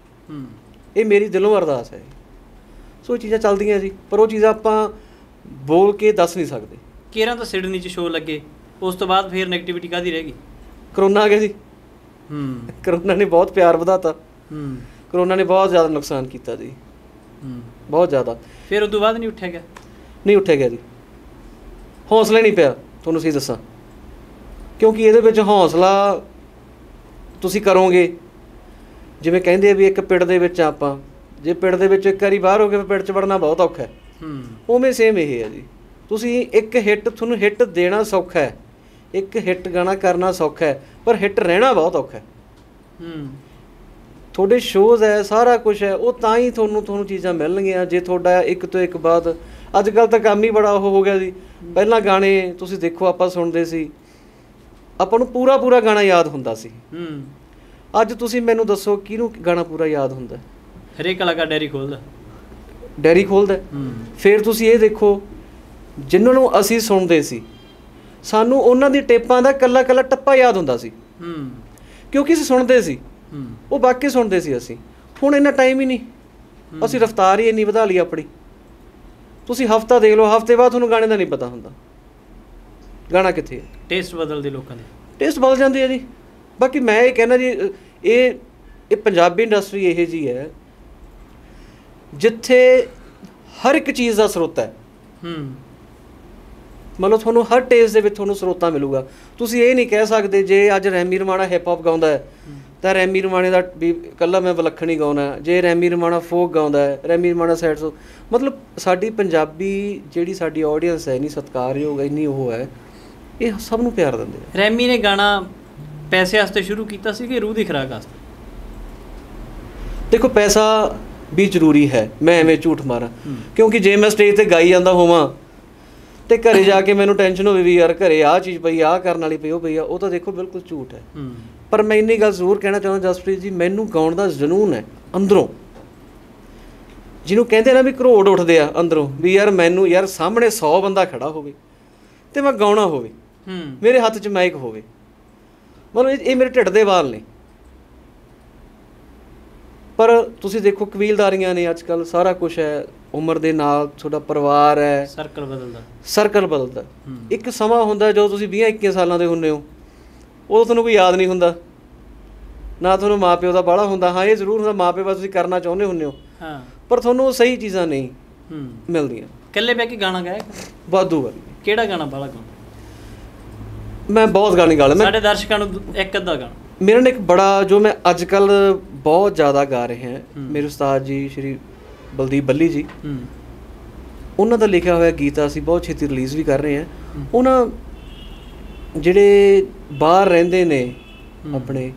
ਇਹ ਮੇਰੀ ਦਿਲੋਂ ਅਰਦਾਸ ਹੈ। ਸੋ ਇਹ ਚੀਜ਼ਾਂ ਚੱਲਦੀਆਂ ਜੀ, ਪਰ ਉਹ ਚੀਜ਼ਾਂ ਆਪਾਂ ਬੋਲ ਕੇ ਦੱਸ ਨਹੀਂ ਸਕਦੇ। ਕੇਰਾਂ ਤਾਂ ਸਿਡਨੀ 'ਚ ਸ਼ੋਅ ਲੱਗੇ, ਉਸ ਤੋਂ ਬਾਅਦ ਫਿਰ ਨੈਗੇਟਿਵਿਟੀ ਕਾਹਦੀ ਰਹਿ ਗਈ? ਕਰੋਨਾ ਆ ਗਿਆ ਜੀ। ਕਰੋਨਾ ਨੇ ਬਹੁਤ ਪਿਆਰ ਵਧਾਤਾ, ਕਰੋਨਾ ਨੇ ਬਹੁਤ ਜ਼ਿਆਦਾ ਨੁਕਸਾਨ ਕੀਤਾ ਜੀ, ਬਹੁਤ ਜ਼ਿਆਦਾ। ਫਿਰ ਉਸ ਤੋਂ ਬਾਅਦ ਨਹੀਂ ਉੱਠਿਆ ਗਿਆ? ਨਹੀਂ ਉੱਠਿਆ ਗਿਆ ਜੀ, ਹੌਸਲਾ ਨਹੀਂ ਪਿਆ, ਤੁਹਾਨੂੰ ਸਹੀ ਦੱਸਾਂ। ਕਿਉਂਕਿ ਇਹਦੇ ਵਿੱਚ ਹੌਸਲਾ ਤੁਸੀਂ ਕਰੋਗੇ, ਜਿਵੇਂ ਕਹਿੰਦੇ ਆ ਵੀ ਇੱਕ ਪਿੰਡ ਦੇ ਵਿੱਚ ਆਪਾਂ, ਜੇ ਪਿੰਡ ਦੇ ਵਿੱਚ ਇੱਕ ਵਾਰੀ ਬਾਹਰ ਹੋ ਕੇ ਪਿੰਡ 'ਚ ਵੜਨਾ ਬਹੁਤ ਔਖਾ ਹੈ, ਉਵੇਂ ਸੇਮ ਇਹ ਹੈ ਜੀ। ਤੁਸੀਂ ਇੱਕ ਹਿੱਟ, ਤੁਹਾਨੂੰ ਹਿੱਟ ਦੇਣਾ ਸੌਖਾ ਹੈ, ਇੱਕ ਹਿੱਟ ਗਾਣਾ ਕਰਨਾ ਸੌਖਾ ਹੈ ਪਰ ਹਿੱਟ ਰਹਿਣਾ ਬਹੁਤ ਔਖਾ ਹੈ। ਤੁਹਾਡੇ ਸ਼ੋਜ਼ ਹੈ, ਸਾਰਾ ਕੁਛ ਹੈ, ਉਹ ਤਾਂ ਹੀ ਤੁਹਾਨੂੰ ਚੀਜ਼ਾਂ ਮਿਲਣਗੀਆਂ ਜੇ ਤੁਹਾਡਾ ਇੱਕ ਤੋਂ ਇੱਕ ਬਾਅਦ। ਅੱਜ ਕੱਲ੍ਹ ਤਾਂ ਕੰਮ ਹੀ ਬੜਾ ਉਹ ਹੋ ਗਿਆ ਜੀ। ਪਹਿਲਾਂ ਗਾਣੇ ਤੁਸੀਂ ਦੇਖੋ ਆਪਾਂ ਸੁਣਦੇ ਸੀ, ਆਪਾਂ ਨੂੰ ਪੂਰਾ ਗਾਣਾ ਯਾਦ ਹੁੰਦਾ ਸੀ। ਅੱਜ ਤੁਸੀਂ ਮੈਨੂੰ ਦੱਸੋ ਕਿਹਨੂੰ ਗਾਣਾ ਪੂਰਾ ਯਾਦ ਹੁੰਦਾ? ਹਰੇਕ ਕਲਾਕਾਰ ਡੈਰੀ ਖੋਲ੍ਹਦਾ। ਫਿਰ ਤੁਸੀਂ ਇਹ ਦੇਖੋ, ਜਿਨ੍ਹਾਂ ਨੂੰ ਅਸੀਂ ਸੁਣਦੇ ਸੀ ਸਾਨੂੰ ਉਹਨਾਂ ਦੀ ਟੇਪਾਂ ਦਾ ਕੱਲਾ ਟੱਪਾ ਯਾਦ ਹੁੰਦਾ ਸੀ, ਕਿਉਂਕਿ ਅਸੀਂ ਸੁਣਦੇ ਸੀ, ਉਹ ਬਾਕੀ ਸੁਣਦੇ ਸੀ ਅਸੀਂ। ਹੁਣ ਇੰਨਾ ਟਾਈਮ ਹੀ ਨਹੀਂ, ਅਸੀਂ ਰਫਤਾਰ ਹੀ ਇੰਨੀ ਵਧਾ ਲਈ ਆਪਣੀ। ਤੁਸੀਂ ਹਫ਼ਤਾ ਦੇਖ ਲਓ, ਹਫ਼ਤੇ ਬਾਅਦ ਤੁਹਾਨੂੰ ਗਾਣੇ ਦਾ ਨਹੀਂ ਪਤਾ ਹੁੰਦਾ ਗਾਣਾ ਕਿੱਥੇ ਹੈ। ਟੇਸਟ ਬਦਲਦੇ, ਲੋਕਾਂ ਦੇ ਟੇਸਟ ਬਦਲ ਜਾਂਦੇ ਆ ਜੀ। ਬਾਕੀ ਮੈਂ ਇਹ ਕਹਿਣਾ ਜੀ, ਇਹ ਪੰਜਾਬੀ ਇੰਡਸਟਰੀ ਇਹੋ ਜਿਹੀ ਹੈ ਜਿੱਥੇ ਹਰ ਇੱਕ ਚੀਜ਼ ਦਾ ਸਰੋਤਾ ਹੈ। ਮਤਲਬ ਤੁਹਾਨੂੰ ਹਰ ਟੇਸਟ ਦੇ ਵਿੱਚ ਤੁਹਾਨੂੰ ਸਰੋਤਾ ਮਿਲੂਗਾ। ਤੁਸੀਂ ਇਹ ਨਹੀਂ ਕਹਿ ਸਕਦੇ ਜੇ ਅੱਜ ਰੈਮੀ ਰਮਾਣਾ ਹਿਪ ਹੌਪ ਗਾਉਂਦਾ ਹੈ ਤਾਂ ਰੈਮੀ ਰਮਾਣੇ ਦਾ ਵੀ ਇਕੱਲਾ ਮੈਂ ਵਿਲੱਖਣ ਹੀ ਗਾਉਣਾ। ਜੇ ਰੈਮੀ ਰਮਾਣਾ ਫੋਕ ਗਾਉਂਦਾ ਹੈ, ਰੈਮੀ ਰਮਾਣਾ ਸੈਡ ਸੋ, ਮਤਲਬ ਸਾਡੀ ਪੰਜਾਬੀ ਜਿਹੜੀ ਸਾਡੀ ਆਡੀਅנס ਹੈ ਇੰਨੀ ਸਤਿਕਾਰਯੋਗ, ਇੰਨੀ ਉਹ ਹੈ, ਇਹ ਸਭ ਨੂੰ ਪਿਆਰ ਦਿੰਦੇ ਆ। ਰੈਮੀ ਨੇ ਗਾਣਾ ਪੈਸੇ ਵਾਸਤੇ ਸ਼ੁਰੂ ਕੀਤਾ ਸੀ ਕਿ ਰੂਹ ਦੀ ਖੁਰਾਕ ਵਾਸਤੇ? ਦੇਖੋ ਪੈਸਾ ਵੀ ਜ਼ਰੂਰੀ ਹੈ, ਮੈਂ ਐਵੇਂ ਝੂਠ ਮਾਰਾਂ, ਕਿਉਂਕਿ ਜੇ ਮੈਂ ਸਟੇਜ 'ਤੇ ਗਾਈ ਜਾਂਦਾ ਹੋਵਾਂ ਅਤੇ ਘਰੇ ਜਾ ਕੇ ਮੈਨੂੰ ਟੈਨਸ਼ਨ ਹੋਵੇ ਵੀ ਯਾਰ ਘਰੇ ਆਹ ਚੀਜ਼ ਪਈ, ਆਹ ਕਰਨ ਵਾਲੀ ਪਈ, ਉਹ ਪਈ ਆ, ਉਹ ਤਾਂ ਦੇਖੋ ਬਿਲਕੁਲ ਝੂਠ ਹੈ। ਪਰ ਮੈਂ ਇੰਨੀ ਗੱਲ ਜ਼ਰੂਰ ਕਹਿਣਾ ਚਾਹੁੰਦਾ ਜਸਪ੍ਰੀਤ ਜੀ, ਮੈਨੂੰ ਗਾਉਣ ਦਾ ਜਨੂੰਨ ਹੈ ਅੰਦਰੋਂ। ਜਿਹਨੂੰ ਕਹਿੰਦੇ ਨਾ ਵੀ ਘਰੋੜ ਉੱਠਦੇ ਆ ਅੰਦਰੋਂ, ਵੀ ਯਾਰ ਮੈਨੂੰ ਯਾਰ ਸਾਹਮਣੇ 100 ਬੰਦਾ ਖੜਾ ਹੋਵੇ ਅਤੇ ਮੈਂ ਗਾਉਣਾ ਹੋਵੇ, ਮੇਰੇ ਹੱਥ 'ਚ ਮਾਈਕ ਹੋਵੇ, ਮਤਲਬ ਇਹ ਮੇਰੇ ਢਿੱਡ ਦੇ ਵਾਲ ਨੇ। ਪਰ ਤੁਸੀਂ ਦੇਖੋ ਕਬੀਲਦਾਰੀਆਂ ਨੇ ਅੱਜ ਕੱਲ੍ਹ, ਸਾਰਾ ਕੁਛ ਹੈ, ਉਮਰ ਦੇ ਨਾਲ ਤੁਹਾਡਾ ਪਰਿਵਾਰ ਹੈ, ਸਰਕਲ ਬਦਲਦਾ। ਇੱਕ ਸਮਾਂ ਹੁੰਦਾ ਜਦੋਂ ਤੁਸੀਂ 20-21 ਸਾਲਾਂ ਦੇ ਹੁੰਦੇ ਹੋ, ਉਦੋਂ ਤੁਹਾਨੂੰ ਕੋਈ ਯਾਦ ਨਹੀਂ ਹੁੰਦਾ, ਨਾ ਤੁਹਾਨੂੰ ਮਾਂ ਪਿਓ ਦਾ ਬਾਹਲਾ ਹੁੰਦਾ। ਹਾਂ ਇਹ ਜ਼ਰੂਰ ਹੁੰਦਾ, ਮਾਂ ਪਿਓ ਬਸ ਤੁਸੀਂ ਕਰਨਾ ਚਾਹੁੰਦੇ ਹੁੰਦੇ ਹੋ, ਪਰ ਤੁਹਾਨੂੰ ਸਹੀ ਚੀਜ਼ਾਂ ਨਹੀਂ ਮਿਲਦੀਆਂ। ਇਕੱਲੇ ਬਹਿ ਕੇ ਗਾਣਾ ਗਾਇਆ ਵਾਧੂ ਵਾਰੀ। ਕਿਹੜਾ ਗਾਣਾ ਬਾਹਲਾ ਗਾਉਂਦਾ? ਮੈਂ ਬਹੁਤ ਗਾਣੇ ਗਾ ਲਿਆ। ਸਾਡੇ ਦਰਸ਼ਕਾਂ ਨੂੰ ਇੱਕ ਅੱਧਾ ਗਾਣਾ। ਮੇਰਾ ਨਾ ਇੱਕ ਬੜਾ ਜੋ ਮੈਂ ਅੱਜ ਕੱਲ੍ਹ ਬਹੁਤ ਜ਼ਿਆਦਾ ਗਾ ਰਹੇ ਹਾਂ, ਮੇਰੇ ਉਸਤਾਦ ਜੀ ਸ਼੍ਰੀ ਬਲਦੀਪ ਬੱਲੀ ਜੀ, ਉਹਨਾਂ ਦਾ ਲਿਖਿਆ ਹੋਇਆ ਗੀਤ ਅਸੀਂ ਬਹੁਤ ਛੇਤੀ ਰਿਲੀਜ਼ ਵੀ ਕਰ ਰਹੇ ਹਾਂ। ਉਹਨਾਂ ਜਿਹੜੇ ਬਾਹਰ ਰਹਿੰਦੇ ਨੇ ਆਪਣੇ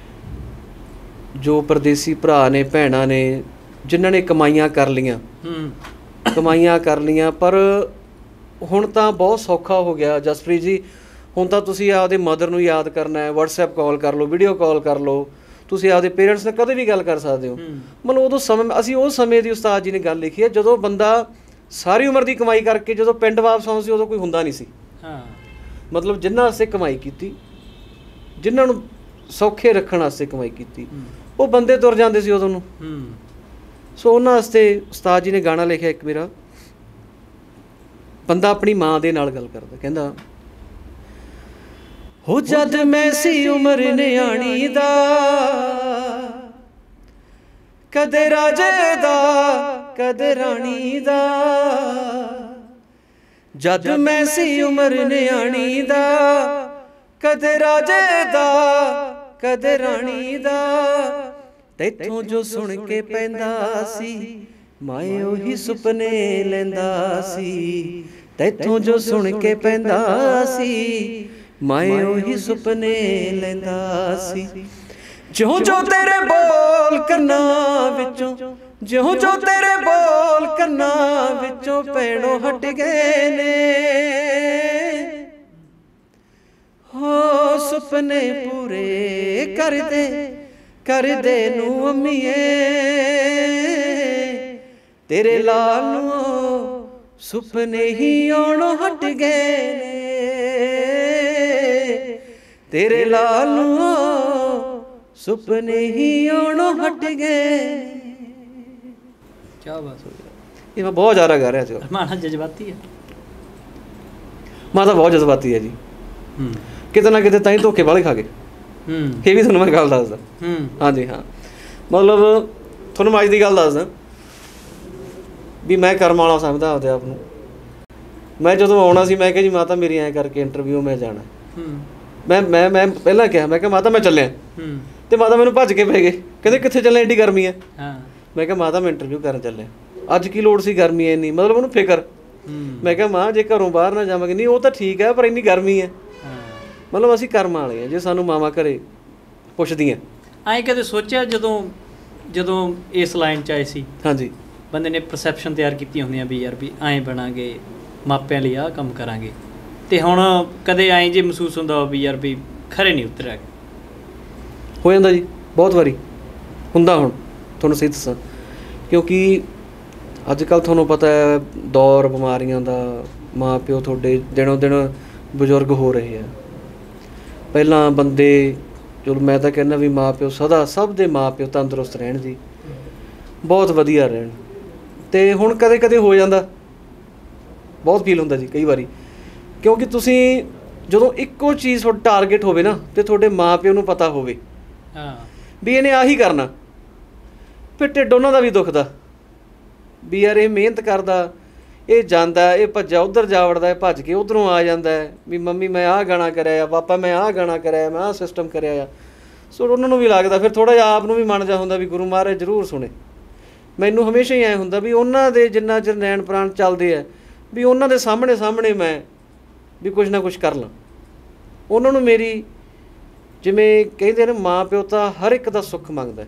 ਜੋ ਪਰਦੇਸੀ ਭਰਾ ਨੇ, ਭੈਣਾਂ ਨੇ, ਜਿਨ੍ਹਾਂ ਨੇ ਕਮਾਈਆਂ ਕਰ ਲਈਆਂ, ਪਰ ਹੁਣ ਤਾਂ ਬਹੁਤ ਸੌਖਾ ਹੋ ਗਿਆ ਜਸਪ੍ਰੀਤ ਜੀ। ਹੁਣ ਤਾਂ ਤੁਸੀਂ ਆਪਦੇ ਮਦਰ ਨੂੰ ਯਾਦ ਕਰਨਾ ਹੈ, ਵਟਸਐਪ ਕਾਲ ਕਰ ਲਓ, ਵੀਡੀਓ ਕਾਲ ਕਰ ਲਓ, ਤੁਸੀਂ ਆਪਦੇ ਪੇਰੈਂਟਸ ਨਾਲ ਕਦੇ ਵੀ ਗੱਲ ਕਰ ਸਕਦੇ ਹੋ। ਮਤਲਬ ਉਦੋਂ ਅਸੀਂ ਉਸ ਸਮੇਂ ਦੀ ਉਸਤਾਦ ਜੀ ਨੇ ਗੱਲ ਲਿਖੀ ਹੈ ਜਦੋਂ ਬੰਦਾ ਸਾਰੀ ਉਮਰ ਦੀ ਕਮਾਈ ਕਰਕੇ ਜਦੋਂ ਪਿੰਡ ਵਾਪਸ ਆਉਂਦਾ ਸੀ, ਉਦੋਂ ਕੋਈ ਹੁੰਦਾ ਨਹੀਂ ਸੀ। ਮਤਲਬ ਜਿਨ੍ਹਾਂ ਵਾਸਤੇ ਕਮਾਈ ਕੀਤੀ, ਜਿਨ੍ਹਾਂ ਨੂੰ ਸੌਖੇ ਰੱਖਣ ਵਾਸਤੇ ਕਮਾਈ ਕੀਤੀ, ਉਹ ਬੰਦੇ ਤੁਰ ਜਾਂਦੇ ਸੀ ਉਦੋਂ ਨੂੰ। ਸੋ ਉਹਨਾਂ ਵਾਸਤੇ ਉਸਤਾਦ ਜੀ ਨੇ ਗਾਣਾ ਲਿਖਿਆ ਇੱਕ ਮੇਰਾ, ਬੰਦਾ ਆਪਣੀ ਮਾਂ ਦੇ ਨਾਲ ਗੱਲ ਕਰਦਾ, ਕਹਿੰਦਾ ਹੋ ਜਦ ਮੈਂ ਸੀ ਉਮਰ ਨਿਆਣੀ ਦਾ, ਕਦੇ ਰਾਜੇ ਦਾ ਕਦੇ ਰਾਣੀ ਦਾ, ਜਦ ਮੈਂ ਸੀ ਉਮਰ ਨਿਆਣੀ ਦਾ, ਕਦੇ ਰਾਜੇ ਦਾ ਕਦੇ ਰਾਣੀ ਦਾ, ਤੈਥੋਂ ਜੋ ਸੁਣ ਕੇ ਪੈਂਦਾ ਸੀ ਮਾਏ ਉਹੀ ਸੁਪਨੇ ਲੈਂਦਾ ਸੀ, ਤੈਥੋਂ ਜੋ ਸੁਣ ਕੇ ਪੈਂਦਾ ਸੀ ਮਾਏ ਉਹੀ ਸੁਪਨੇ ਲੈਂਦਾ ਸੀ। ਜਿਉਂ ਜੋ ਤੇਰੇ ਬੋਲ ਕੰਨਾਂ ਵਿੱਚੋਂ, ਜਿਉਂ ਜੋ ਤੇਰੇ ਬੋਲ ਕੰਨਾਂ ਵਿੱਚੋਂ ਪੈਣੋਂ ਹਟ ਗਏ ਨੇ, ਹੋ ਸੁਪਨੇ ਪੂਰੇ ਕਰਦੇ ਨੂੰ ਅੰਮੀਏ, ਤੇਰੇ ਲਾਲ ਨੂੰ ਸੁਪਨੇ ਹੀ ਆਉਣੋਂ ਹਟ ਗਏ ਨੇ, ਤੇਰੇ ਲਾਲ ਨੂੰ ਸੁਪਨੇ ਹੀ ਆਉਣੋਂ ਹਟ ਗਏ। ਕਿਆ ਬਾਤ ਹੋ ਗਈ। ਇਹ ਮੈਂ ਬਹੁਤ ਜ਼ਿਆਦਾ ਗਾ ਰਿਹਾ ਸੀ। ਮਾਣਾ ਜਜ਼ਬਾਤੀ ਹੈ, ਮਾਤਾ ਬਹੁਤ ਜਜ਼ਬਾਤੀ ਹੈ ਜੀ। ਕਿਤੇ ਨਾ ਕਿਤੇ ਤਾਂ ਹੀ ਧੋਖੇ ਵਾਲੇ ਖਾ ਗਏ। ਇਹ ਵੀ ਤੁਹਾਨੂੰ ਮੈਂ ਗੱਲ ਦੱਸਦਾ। ਹਾਂਜੀ ਹਾਂ, ਮਤਲਬ ਤੁਹਾਨੂੰ ਮੈਂ ਅੱਜ ਦੀ ਗੱਲ ਦੱਸਦਾ ਵੀ ਮੈਂ ਕਰਮ ਵਾਲਾ ਸਮਝਦਾ ਆਪਦੇ ਆਪ ਨੂੰ। ਮੈਂ ਜਦੋਂ ਆਉਣਾ ਸੀ ਮੈਂ ਕਿਹਾ ਜੀ ਮਾਤਾ ਮੇਰੀ ਐਂ ਕਰਕੇ ਇੰਟਰਵਿਊ ਮੈਂ ਜਾਣਾ। ਮੈਂ ਪਹਿਲਾਂ ਕਿਹਾ, ਮੈਂ ਕਿਹਾ ਮਾਤਾ ਮੈਂ ਚੱਲਿਆ, ਅਤੇ ਮਾਤਾ ਮੈਨੂੰ ਭੱਜ ਕੇ ਪੈ ਗਏ, ਕਹਿੰਦੇ ਕਿੱਥੇ ਚੱਲੇ, ਐਡੀ ਗਰਮੀ ਹੈ। ਮੈਂ ਕਿਹਾ ਮਾਤਾ ਮੈਂ ਇੰਟਰਵਿਊ ਕਰਨ ਚੱਲਿਆ, ਅੱਜ ਕੀ ਲੋੜ ਸੀ ਗਰਮੀ ਇੰਨੀ, ਮਤਲਬ ਉਹਨੂੰ ਫਿਕਰ। ਮੈਂ ਕਿਹਾ ਮਾਂ ਜੇ ਘਰੋਂ ਬਾਹਰ ਨਾ ਜਾਵਾਂਗੇ, ਨਹੀਂ ਉਹ ਤਾਂ ਠੀਕ ਹੈ ਪਰ ਇੰਨੀ ਗਰਮੀ ਹੈ। ਮਤਲਬ ਅਸੀਂ ਕਰਮਾਂ ਵਾਲੇ ਹਾਂ ਜੇ ਸਾਨੂੰ ਮਾਵਾਂ ਘਰੇ ਪੁੱਛਦੀਆਂ। ਐਂ ਕਦੇ ਸੋਚਿਆ ਜਦੋਂ ਇਸ ਲਾਈਨ 'ਚ ਆਏ ਸੀ, ਹਾਂਜੀ, ਬੰਦੇ ਨੇ ਪਰਸੈਪਸ਼ਨ ਤਿਆਰ ਕੀਤੀਆਂ ਹੁੰਦੀਆਂ ਵੀ ਯਾਰ ਵੀ ਐਂ ਬਣਾਂਗੇ, ਮਾਪਿਆਂ ਲਈ ਆਹ ਕੰਮ ਕਰਾਂਗੇ, ਅਤੇ ਹੁਣ ਕਦੇ ਐਂ ਜੇ ਮਹਿਸੂਸ ਹੁੰਦਾ ਵੀ ਯਾਰ ਵੀ ਖਰੇ ਨਹੀਂ ਉਤਰਿਆ? ਹੋ ਜਾਂਦਾ ਜੀ, ਬਹੁਤ ਵਾਰੀ ਹੁੰਦਾ। ਹੁਣ ਤੁਹਾਨੂੰ ਸਹੀ ਦੱਸਾਂ, ਕਿਉਂਕਿ ਅੱਜ ਕੱਲ੍ਹ ਤੁਹਾਨੂੰ ਪਤਾ ਹੈ ਦੌਰ ਬਿਮਾਰੀਆਂ ਦਾ, ਮਾਂ ਪਿਓ ਤੁਹਾਡੇ ਦਿਨੋਂ ਦਿਨ ਬਜ਼ੁਰਗ ਹੋ ਰਹੇ ਆ। ਪਹਿਲਾਂ ਬੰਦੇ, ਚਲੋ ਮੈਂ ਤਾਂ ਕਹਿੰਦਾ ਵੀ ਮਾਂ ਪਿਓ ਸਦਾ, ਸਭ ਦੇ ਮਾਂ ਪਿਓ ਤੰਦਰੁਸਤ ਰਹਿਣ ਜੀ, ਬਹੁਤ ਵਧੀਆ ਰਹਿਣ। ਅਤੇ ਹੁਣ ਕਦੇ ਕਦੇ ਹੋ ਜਾਂਦਾ, ਬਹੁਤ ਫੀਲ ਹੁੰਦਾ ਜੀ ਕਈ ਵਾਰੀ, ਕਿਉਂਕਿ ਤੁਸੀਂ ਜਦੋਂ ਇੱਕੋ ਚੀਜ਼ ਤੁਹਾਡਾ ਟਾਰਗੇਟ ਹੋਵੇ ਨਾ, ਅਤੇ ਤੁਹਾਡੇ ਮਾਂ ਪਿਓ ਨੂੰ ਪਤਾ ਹੋਵੇ ਵੀ ਇਹਨੇ ਆਹੀ ਕਰਨਾ, ਫਿਰ ਢਿੱਡ ਉਹਨਾਂ ਦਾ ਵੀ ਦੁਖਦਾ ਵੀ ਯਾਰ ਇਹ ਮਿਹਨਤ ਕਰਦਾ, ਇਹ ਜਾਂਦਾ, ਇਹ ਭੱਜਾ ਉੱਧਰ ਜਾ ਵੜਦਾ, ਭੱਜ ਕੇ ਉੱਧਰੋਂ ਆ ਜਾਂਦਾ ਵੀ ਮੰਮੀ ਮੈਂ ਆਹ ਗਾਣਾ ਕਰਿਆ ਆ, ਪਾਪਾ ਮੈਂ ਆਹ ਗਾਣਾ ਕਰਿਆ, ਮੈਂ ਆਹ ਸਿਸਟਮ ਕਰਿਆ ਆ। ਸੋ ਉਹਨਾਂ ਨੂੰ ਵੀ ਲੱਗਦਾ, ਫਿਰ ਥੋੜ੍ਹਾ ਜਿਹਾ ਆਪ ਨੂੰ ਵੀ ਮਨ ਜਾ ਹੁੰਦਾ ਵੀ ਗੁਰੂ ਮਹਾਰਾਜ ਜ਼ਰੂਰ ਸੁਣੇ। ਮੈਨੂੰ ਹਮੇਸ਼ਾ ਹੀ ਐਂ ਹੁੰਦਾ ਵੀ ਉਹਨਾਂ ਦੇ ਜਿੰਨਾ ਚਿਰ ਨੈਣ ਪ੍ਰਾਣ ਚੱਲਦੇ ਆ, ਵੀ ਉਹਨਾਂ ਦੇ ਸਾਹਮਣੇ ਮੈਂ ਵੀ ਕੁਛ ਨਾ ਕੁਛ ਕਰ ਲਾਂ। ਉਹਨਾਂ ਨੂੰ ਮੇਰੀ, ਜਿਵੇਂ ਕਹਿੰਦੇ ਨੇ ਮਾਂ ਪਿਓ ਤਾਂ ਹਰ ਇੱਕ ਦਾ ਸੁੱਖ ਮੰਗਦਾ,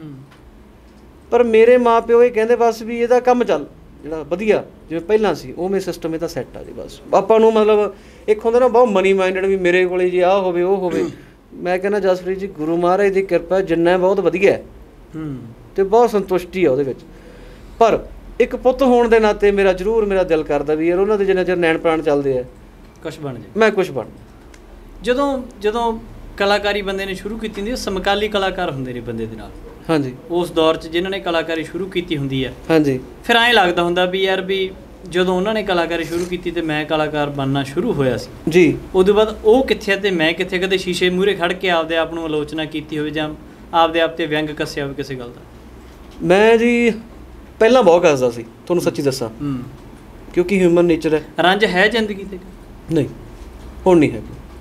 ਪਰ ਮੇਰੇ ਮਾਂ ਪਿਓ ਇਹ ਕਹਿੰਦੇ ਬਸ ਵੀ ਇਹਦਾ ਕੰਮ ਚੱਲ ਜਿਹੜਾ ਵਧੀਆ ਜਿਵੇਂ ਪਹਿਲਾਂ ਸੀ ਉਵੇਂ ਸਿਸਟਮ ਇਹਦਾ ਸੈੱਟ ਆ ਜੀ। ਬਸ ਆਪਾਂ ਨੂੰ ਮਤਲਬ ਇੱਕ ਹੁੰਦਾ ਨਾ ਬਹੁਤ ਮਨੀ ਮਾਈਂਡਡ ਵੀ ਮੇਰੇ ਕੋਲ ਜੀ ਆਹ ਹੋਵੇ ਉਹ ਹੋਵੇ। ਮੈਂ ਕਹਿੰਦਾ ਜਸਪ੍ਰੀਤ ਜੀ ਗੁਰੂ ਮਹਾਰਾਜ ਦੀ ਕਿਰਪਾ ਜਿੰਨਾ ਬਹੁਤ ਵਧੀਆ ਅਤੇ ਬਹੁਤ ਸੰਤੁਸ਼ਟੀ ਆ ਉਹਦੇ ਵਿੱਚ। ਪਰ ਇੱਕ ਪੁੱਤ ਹੋਣ ਦੇ ਨਾਤੇ ਮੇਰਾ ਦਿਲ ਕਰਦਾ ਵੀ ਯਾਰ ਉਹਨਾਂ ਦੇ ਜਿੰਨਾ ਚਿਰ ਨੈਣ ਪ੍ਰਾਣ ਚੱਲਦੇ ਆ ਕੁਛ ਬਣ ਜਾਏ, ਮੈਂ ਕੁਛ ਬਣ। ਜਦੋਂ ਕਲਾਕਾਰੀ ਬੰਦੇ ਨੇ ਸ਼ੁਰੂ ਕੀਤੀ ਹੁੰਦੀ ਹੈ, ਸਮਕਾਲੀ ਕਲਾਕਾਰ ਹੁੰਦੇ ਨੇ ਬੰਦੇ ਦੇ ਨਾਲ, ਹਾਂਜੀ, ਉਸ ਦੌਰ 'ਚ ਜਿਨ੍ਹਾਂ ਨੇ ਕਲਾਕਾਰੀ ਸ਼ੁਰੂ ਕੀਤੀ ਹੁੰਦੀ ਹੈ, ਹਾਂਜੀ, ਫਿਰ ਐਂ ਲੱਗਦਾ ਹੁੰਦਾ ਵੀ ਯਾਰ ਵੀ ਜਦੋਂ ਉਹਨਾਂ ਨੇ ਕਲਾਕਾਰੀ ਸ਼ੁਰੂ ਕੀਤੀ ਅਤੇ ਮੈਂ ਕਲਾਕਾਰ ਬਣਨਾ ਸ਼ੁਰੂ ਹੋਇਆ ਸੀ ਜੀ, ਉਦੋਂ ਬਾਅਦ ਉਹ ਕਿੱਥੇ ਅਤੇ ਮੈਂ ਕਿੱਥੇ? ਕਦੇ ਸ਼ੀਸ਼ੇ ਮੂਹਰੇ ਖੜ੍ਹ ਕੇ ਆਪਦੇ ਆਪ ਨੂੰ ਆਲੋਚਨਾ ਕੀਤੀ ਹੋਵੇ ਜਾਂ ਆਪਦੇ ਆਪ 'ਤੇ ਵਿਅੰਗ ਕੱਸਿਆ ਹੋਵੇ ਕਿਸੇ ਗੱਲ ਦਾ? ਮੈਂ ਜੀ ਪਹਿਲਾਂ ਬਹੁਤ ਕੱਸਦਾ ਸੀ, ਤੁਹਾਨੂੰ ਸੱਚੀ ਦੱਸਾਂ, ਕਿਉਂਕਿ ਹਿਊਮਨ ਨੇਚਰ ਹੈ। ਰੰਜ ਹੈ ਜ਼ਿੰਦਗੀ 'ਤੇ? ਨਹੀਂ, ਹੁਣ ਨਹੀਂ ਹੈ,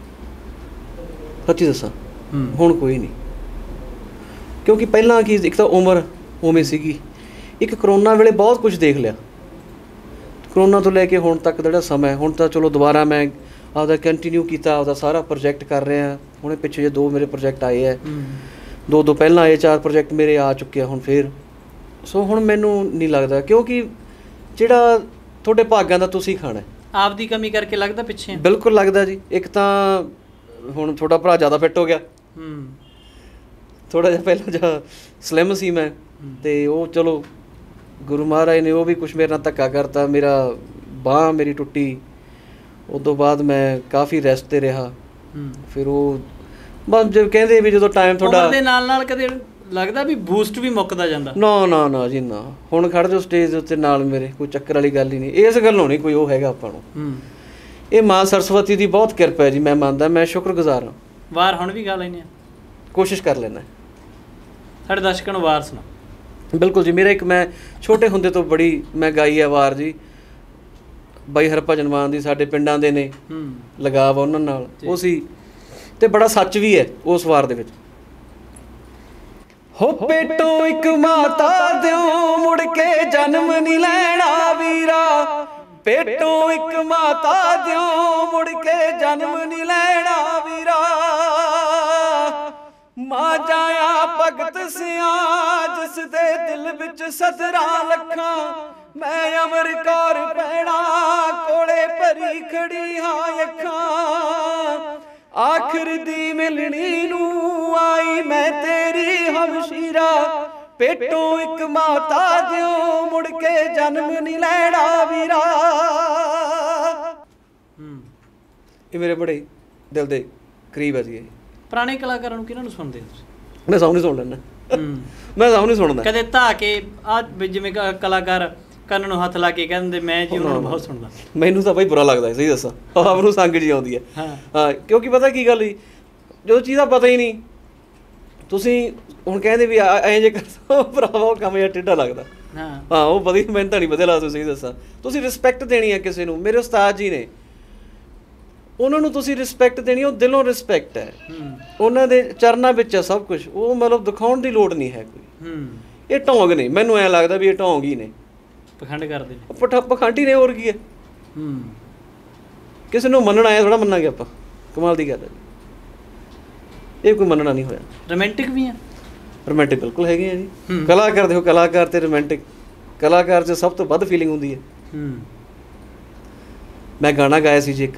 ਸੱਚੀ ਦੱਸਾਂ ਹੁਣ ਕੋਈ ਨਹੀਂ। ਕਿਉਂਕਿ ਪਹਿਲਾਂ ਕੀ, ਇੱਕ ਤਾਂ ਉਮਰ ਉਵੇਂ ਸੀਗੀ, ਇੱਕ ਕਰੋਨਾ ਵੇਲੇ ਬਹੁਤ ਕੁਝ ਦੇਖ ਲਿਆ। ਕਰੋਨਾ ਤੋਂ ਲੈ ਕੇ ਹੁਣ ਤੱਕ ਜਿਹੜਾ ਸਮਾਂ, ਹੁਣ ਤਾਂ ਚਲੋ ਦੁਬਾਰਾ ਮੈਂ ਆਪਦਾ ਕੰਟੀਨਿਊ ਕੀਤਾ, ਆਪਦਾ ਸਾਰਾ ਪ੍ਰੋਜੈਕਟ ਕਰ ਰਿਹਾ। ਹੁਣੇ ਪਿੱਛੇ ਜੇ 2 ਮੇਰੇ ਪ੍ਰੋਜੈਕਟ ਆਏ ਹੈ, 2 ਪਹਿਲਾਂ ਆਏ, 4 ਪ੍ਰੋਜੈਕਟ ਮੇਰੇ ਆ ਚੁੱਕੇ ਆ ਹੁਣ ਫਿਰ। ਸੋ ਹੁਣ ਮੈਨੂੰ ਨਹੀਂ ਲੱਗਦਾ, ਕਿਉਂਕਿ ਜਿਹੜਾ ਤੁਹਾਡੇ ਭਾਗਾਂ ਦਾ ਤੁਸੀਂ ਖਾਣਾ ਆਪ ਦੀ ਕਮੀ ਕਰਕੇ ਲੱਗਦਾ ਪਿੱਛੇ? ਬਿਲਕੁਲ ਲੱਗਦਾ ਜੀ। ਇੱਕ ਤਾਂ ਹੁਣ ਤੁਹਾਡਾ ਭਰਾ ਜ਼ਿਆਦਾ ਫਿੱਟ ਹੋ ਗਿਆ, ਥੋੜ੍ਹਾ ਜਿਹਾ ਪਹਿਲਾਂ ਜਿਹਾ ਸਲਿਮ ਸੀ ਮੈਂ, ਅਤੇ ਉਹ ਚਲੋ ਗੁਰੂ ਮਹਾਰਾਜ ਨੇ ਉਹ ਵੀ ਕੁਛ ਮੇਰੇ ਨਾਲ ਧੱਕਾ ਕਰਤਾ, ਮੇਰਾ ਬਾਂਹ ਮੇਰੀ ਟੁੱਟੀ। ਉਸ ਤੋਂ ਬਾਅਦ ਮੈਂ ਕਾਫੀ ਰੈਸਟ 'ਤੇ ਰਿਹਾ। ਫਿਰ ਉਹ ਬਸ ਜੇ ਕਹਿੰਦੇ ਵੀ ਜਦੋਂ ਟਾਈਮ ਤੁਹਾਡਾ ਦੇ ਨਾਲ ਕਦੇ ਲੱਗਦਾ ਵੀ ਬੂਸਟ ਵੀ ਮੁੱਕਦਾ ਜਾਂਦਾ? ਨਾ ਜੀ ਨਾ, ਹੁਣ ਖੜ੍ਹ ਜਾਓ ਸਟੇਜ ਦੇ ਉੱਤੇ ਨਾਲ ਮੇਰੇ, ਕੋਈ ਚੱਕਰ ਵਾਲੀ ਗੱਲ ਹੀ ਨਹੀਂ। ਇਸ ਗੱਲੋਂ ਨਹੀਂ ਕੋਈ ਉਹ ਹੈਗਾ ਆਪਾਂ ਨੂੰ। ਇਹ ਮਾਂ ਸਰਸਵਤੀ ਦੀ ਬਹੁਤ ਕਿਰਪਾ ਹੈ ਜੀ, ਮੈਂ ਮੰਨਦਾ, ਮੈਂ ਸ਼ੁਕਰਗੁਜ਼ਾਰ ਹਾਂ। ਵਾਰ ਹੁਣ ਵੀ ਗਾ ਲੈਂਦੇ ਹਾਂ? ਕੋਸ਼ਿਸ਼ ਕਰ ਲੈਂਦਾ। ਸਾਡੇ ਦਰਸ਼ਕਾਂ ਨੂੰ ਵਾਰ ਸੁਣਾ। ਬਿਲਕੁਲ ਜੀ, ਮੇਰਾ ਇੱਕ ਮੈਂ ਛੋਟੇ ਹੁੰਦੇ ਤੋਂ ਬੜੀ ਮੈਂ ਗਾਈ ਹੈ ਵਾਰ ਜੀ। ਬਾਈ ਹਰਭਜਨ ਮਾਨ ਦੀ, ਸਾਡੇ ਪਿੰਡਾਂ ਦੇ ਨੇ, ਲਗਾਵ ਉਹਨਾਂ ਨਾਲ ਉਹ ਸੀ, ਅਤੇ ਬੜਾ ਸੱਚ ਵੀ ਹੈ ਉਸ ਵਾਰ ਦੇ ਵਿੱਚ। ਹੋ ਪੇਟੋਂ ਇੱਕ ਮਾਤਾ ਦਿਓ ਮੁੜ ਕੇ ਜਨਮ ਨਹੀਂ ਲੈਣਾ ਵੀਰਾ, ਪੇਟੋਂ ਇੱਕ ਮਾਤਾ ਦਿਓ ਮੁੜ ਕੇ ਜਨਮ ਨਹੀਂ ਲੈਣਾ ਵੀਰਾ। ਮਾਂ ਜਾਇਆ ਭਗਤ ਸਿਆਂ ਜਿਸ ਦੇ ਦਿਲ ਵਿੱਚ 17 ਲੱਖਾਂ, ਮੈਂ ਅਮਰ ਕੌਰ ਭੈਣਾ ਕੋਲੇ ਭਰੀ ਖੜੀ ਹਾਂ ਅੱਖਾਂ। ਆਖਰ ਦੀ ਮਿਲਣੀ ਨੂੰ ਆਈ ਮੈਂ ਤੇਰੀ ਹਮਸ਼ੀਰਾ, ਪੇਟੋਂ ਇੱਕ ਮਾਤਾ ਦਿਓ ਮੁੜ ਕੇ ਜਨਮ ਨਹੀਂ ਲੈਣਾ ਵੀਰਾ। ਇਹ ਮੇਰੇ ਬੜੇ ਦਿਲ ਦੇ ਕਰੀਬ ਹੈ ਜੀ। ਪੁਰਾਣੇ ਕਲਾਕਾਰਾਂ ਨੂੰ ਕਿਹਨਾਂ ਨੂੰ ਸੁਣਦੇ ਹੋ ਤੁਸੀਂ? ਮੈਂ ਸਭ ਨੂੰ ਸੁਣ ਲੈਂਦਾ, ਮੈਂ ਸਭ ਨੂੰ ਸੁਣਦਾ। ਕਦੇ ਧਾ ਕੇ ਆ ਜਿਵੇਂ ਕਲਾਕਾਰ ਕੰਨ ਨੂੰ ਹੱਥ ਲਾ ਕੇ ਕਹਿ ਦਿੰਦੇ ਮੈਂ ਜੀ ਉਹਨਾਂ ਨੂੰ ਬਹੁਤ ਸੁਣਦਾ? ਮੈਨੂੰ ਤਾਂ ਬਈ ਬੁਰਾ ਲੱਗਦਾ, ਸਹੀ ਦੱਸਾਂ, ਆਪ ਨੂੰ ਸੰਗ ਜੀ ਆਉਂਦੀ ਹੈ। ਹਾਂ, ਕਿਉਂਕਿ ਪਤਾ ਕੀ ਗੱਲ ਜੀ, ਜਦੋਂ ਚੀਜ਼ ਦਾ ਪਤਾ ਹੀ ਨਹੀਂ, ਤੁਸੀਂ ਹੁਣ ਕਹਿੰਦੇ ਵੀ ਐਂ ਜੇ ਕਰ ਭਰਾਵਾ, ਉਹ ਕੰਮ ਜਿਹਾ ਟੇਢਾ ਲੱਗਦਾ। ਹਾਂ, ਉਹ ਵਧੀਆ, ਮੈਨੂੰ ਤਾਂ ਨਹੀਂ ਵਧੀਆ ਲੱਗਦਾ, ਸਹੀ ਦੱਸਾਂ। ਤੁਸੀਂ ਰਿਸਪੈਕਟ ਦੇਣੀ ਹੈ ਕਿਸੇ ਨੂੰ, ਮੇਰੇ ਉਸਤਾਦ ਜੀ ਨੇ, ਉਹਨਾਂ ਨੂੰ ਤੁਸੀਂ ਰਿਸਪੈਕਟ ਦੇਣੀ, ਉਹ ਦਿਲੋਂ ਰਿਸਪੈਕਟ ਹੈ, ਉਹਨਾਂ ਦੇ ਚਰਨਾਂ ਵਿੱਚ ਹੈ ਸਭ ਕੁਛ। ਉਹ ਮਤਲਬ ਦਿਖਾਉਣ ਦੀ ਲੋੜ ਨਹੀਂ ਹੈ ਕੋਈ। ਇਹ ਢੋਂਗ ਨੇ, ਮੈਨੂੰ ਐਂ ਲੱਗਦਾ ਵੀ ਇਹ ਢੋਂਗ ਹੀ ਨੇ, ਪਖੰਡ ਕਰਦੇ ਨੇ, ਪਖੰਡੀ ਨੇ, ਹੋਰ ਕੀ ਹੈ। ਕਿਸੇ ਨੂੰ ਮੰਨਣਾ ਆਇਆ ਥੋੜ੍ਹਾ ਮੰਨਾਂਗੇ ਆਪਾਂ, ਕਮਾਲ ਦੀ ਗੱਲ ਹੈ। ਇਹ ਕੋਈ ਮੰਨਣਾ ਨਹੀਂ ਹੋਇਆ। ਰੋਮਾਂਟਿਕ ਵੀ ਆ? ਰੋਮਾਂਟਿਕ ਬਿਲਕੁਲ ਹੈਗੇ ਆ ਜੀ। ਕਲਾਕਾਰ ਦੇਖੋ, ਕਲਾਕਾਰ ਤੇ ਰੋਮਾਂਟਿਕ, ਕਲਾਕਾਰ 'ਚ ਸਭ ਤੋਂ ਵੱਧ ਫੀਲਿੰਗ ਹੁੰਦੀ ਹੈ। ਮੈਂ ਗਾਣਾ ਗਾਇਆ ਸੀ ਜੀ ਇੱਕ,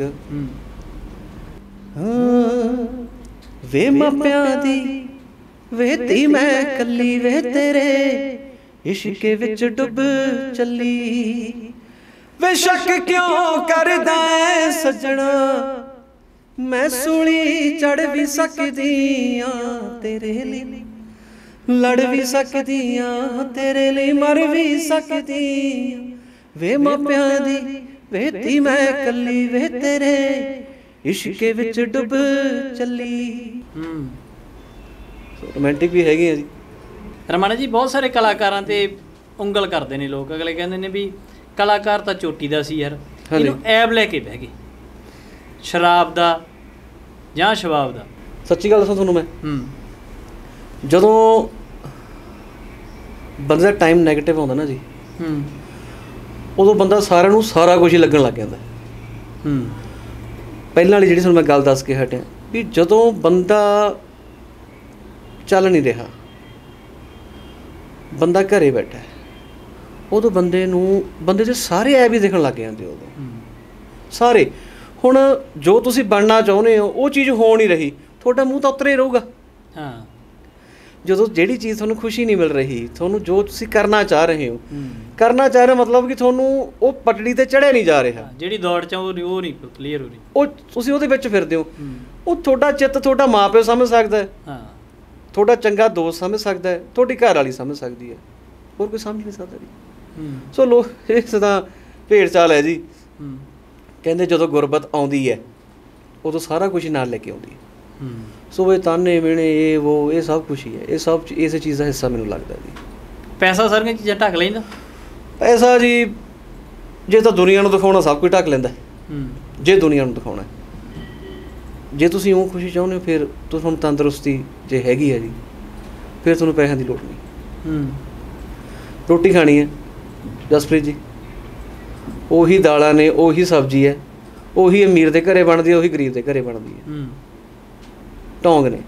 ਵੇ ਮਾਪਿਆਂ ਦੀ ਵੇ ਧੀ ਮੈਂ ਕੱਲੀ ਵੇ ਤੇਰੇ ਇਸ਼ਕੇ ਵਿੱਚ ਡੁੱਬ ਚੱਲੀ, ਵੇ ਸ਼ੱਕ ਕਿਉਂ ਕਰਦਾ ਐ ਸੱਜਣਾ, ਮੈਂ ਸੂਲੀ ਚੜ ਵੀ ਸਕਦੀ ਆਂ ਤੇਰੇ ਲਈ, ਲੜ ਵੀ ਸਕਦੀ ਆਂ ਤੇਰੇ ਲਈ, ਮਰ ਵੀ ਸਕਦੀ ਆਂ ਵੇ ਮਾਪਿਆਂ ਦੀ ਵੇ ਧੀ ਮੈਂ ਕੱਲੀ ਵੇ ਤੇਰੇ ਇਸ਼ਕੇ ਵਿੱਚ ਡੁੱਬ ਚੱਲੀ। ਰੋਮਾਂਟਿਕ ਵੀ ਹੈਗੇ ਆ ਜੀ। ਰਮਾਣਾ ਜੀ, ਬਹੁਤ ਸਾਰੇ ਕਲਾਕਾਰਾਂ ਤੇ ਉਂਗਲ ਕਰਦੇ ਨੇ ਲੋਕ, ਅਗਲੇ ਕਹਿੰਦੇ ਨੇ ਵੀ ਕਲਾਕਾਰ ਤਾਂ ਚੋਟੀ ਦਾ ਸੀ ਯਾਰ, ਇਹਨੂੰ ਐਬ ਲੈ ਕੇ ਬਹਿ ਗਏ, ਸ਼ਰਾਬ ਦਾ ਜਾਂ ਸ਼ਬਾਬ ਦਾ। ਸੱਚੀ ਗੱਲ ਦੱਸਾਂ ਤੁਹਾਨੂੰ ਮੈਂ, ਜਦੋਂ ਬੰਦੇ ਦਾ ਟਾਈਮ ਨੈਗੇਟਿਵ ਆਉਂਦਾ ਨਾ ਜੀ, ਉਦੋਂ ਬੰਦਾ ਸਾਰਿਆਂ ਨੂੰ ਸਾਰਾ ਕੁਝ ਹੀ ਲੱਗਣ ਲੱਗ ਜਾਂਦਾ। ਪਹਿਲਾਂ ਵਾਲੀ ਜਿਹੜੀ ਤੁਹਾਨੂੰ ਮੈਂ ਗੱਲ ਦੱਸ ਕੇ ਹਟਿਆ ਵੀ ਜਦੋਂ ਬੰਦਾ ਚੱਲ ਨਹੀਂ ਰਿਹਾ, ਬੰਦਾ ਘਰੇ ਬੈਠਾ, ਉਦੋਂ ਬੰਦੇ 'ਚ ਸਾਰੇ ਐਬ ਹੀ ਦਿਖਣ ਲੱਗ ਜਾਂਦੇ ਉਦੋਂ ਸਾਰੇ। ਹੁਣ ਜੋ ਤੁਸੀਂ ਬਣਨਾ ਚਾਹੁੰਦੇ ਹੋ ਉਹ ਚੀਜ਼ ਹੋ ਨਹੀਂ ਰਹੀ, ਤੁਹਾਡਾ ਮੂੰਹ ਤਾਂ ਉੱਤਰੇ ਰਹੂਗਾ। ਜਦੋਂ ਜਿਹੜੀ ਚੀਜ਼ ਤੁਹਾਨੂੰ ਖੁਸ਼ੀ ਨਹੀਂ ਮਿਲ ਰਹੀ, ਤੁਹਾਨੂੰ ਜੋ ਤੁਸੀਂ ਕਰਨਾ ਚਾਹ ਰਹੇ ਹੋ, ਕਰਨਾ ਚਾਹ ਰਹੇ ਮਤਲਬ ਕਿ ਤੁਹਾਨੂੰ ਉਹ ਪਟੜੀ ਤੇ ਚੜ੍ਹਿਆ ਨਹੀਂ ਜਾ ਰਿਹਾ, ਜਿਹੜੀ ਦੌੜ 'ਚ ਉਹ ਨਹੀਂ ਕਲੀਅਰ ਹੋ ਰਹੀ, ਉਹ ਤੁਸੀਂ ਉਹਦੇ ਵਿੱਚ ਫਿਰਦੇ ਹੋ। ਉਹ ਤੁਹਾਡਾ ਚਿੱਤ ਤੁਹਾਡਾ ਮਾਂ ਪਿਓ ਸਮਝ ਸਕਦਾ ਹੈ, ਤੁਹਾਡਾ ਚੰਗਾ ਦੋਸਤ ਸਮਝ ਸਕਦਾ ਹੈ, ਤੁਹਾਡੀ ਘਰ ਵਾਲੀ ਸਮਝ ਸਕਦੀ ਹੈ, ਹੋਰ ਕੋਈ ਸਮਝ ਨਹੀਂ ਸਕਦਾ ਜੀ। ਸੋ ਲੋਕ ਇਸ ਦਾ ਭੇਡ ਚਾਲ ਹੈ ਜੀ। ਕਹਿੰਦੇ ਜਦੋਂ ਗੁਰਬਤ ਆਉਂਦੀ ਹੈ ਉਦੋਂ ਸਾਰਾ ਕੁਝ ਨਾਲ ਲੈ ਕੇ ਆਉਂਦੀ ਹੈ। ਸੋ ਇਹ ਤਾਨੇ ਮਿਹਣੇ ਇਹ ਸਭ ਕੁਛ ਹੀ ਹੈ, ਇਹ ਸਭ ਇਸੇ ਚੀਜ਼ ਦਾ ਹਿੱਸਾ ਮੈਨੂੰ ਲੱਗਦਾ ਜੀ। ਪੈਸਾ ਸਾਰੀਆਂ ਚੀਜ਼ਾਂ ਢੱਕ ਲੈਂਦਾ? ਪੈਸਾ ਜੀ ਜੇ ਤਾਂ ਦੁਨੀਆ ਨੂੰ ਦਿਖਾਉਣਾ ਸਭ ਕੁਝ ਢੱਕ ਲੈਂਦਾ। ਜੇ ਦੁਨੀਆ ਨੂੰ ਦਿਖਾਉਣਾ, ਜੇ ਤੁਸੀਂ ਉਹ ਖੁਸ਼ੀ ਚਾਹੁੰਦੇ ਹੋ, ਫਿਰ ਤੁਹਾਨੂੰ ਤੰਦਰੁਸਤੀ ਜੇ ਹੈਗੀ ਹੈ ਜੀ, ਫਿਰ ਤੁਹਾਨੂੰ ਪੈਸਿਆਂ ਦੀ ਲੋੜ ਨਹੀਂ। ਰੋਟੀ ਖਾਣੀ ਹੈ ਜਸਪ੍ਰੀਤ ਜੀ, ਉਹੀ ਦਾਲਾਂ ਨੇ, ਉਹੀ ਸਬਜ਼ੀ ਹੈ, ਉਹੀ ਅਮੀਰ ਦੇ ਘਰੇ ਬਣਦੀ ਹੈ, ਉਹੀ ਗਰੀਬ ਦੇ ਘਰੇ ਬਣਦੀ ਹੈ। ਢੋਂਗ ਨੇ।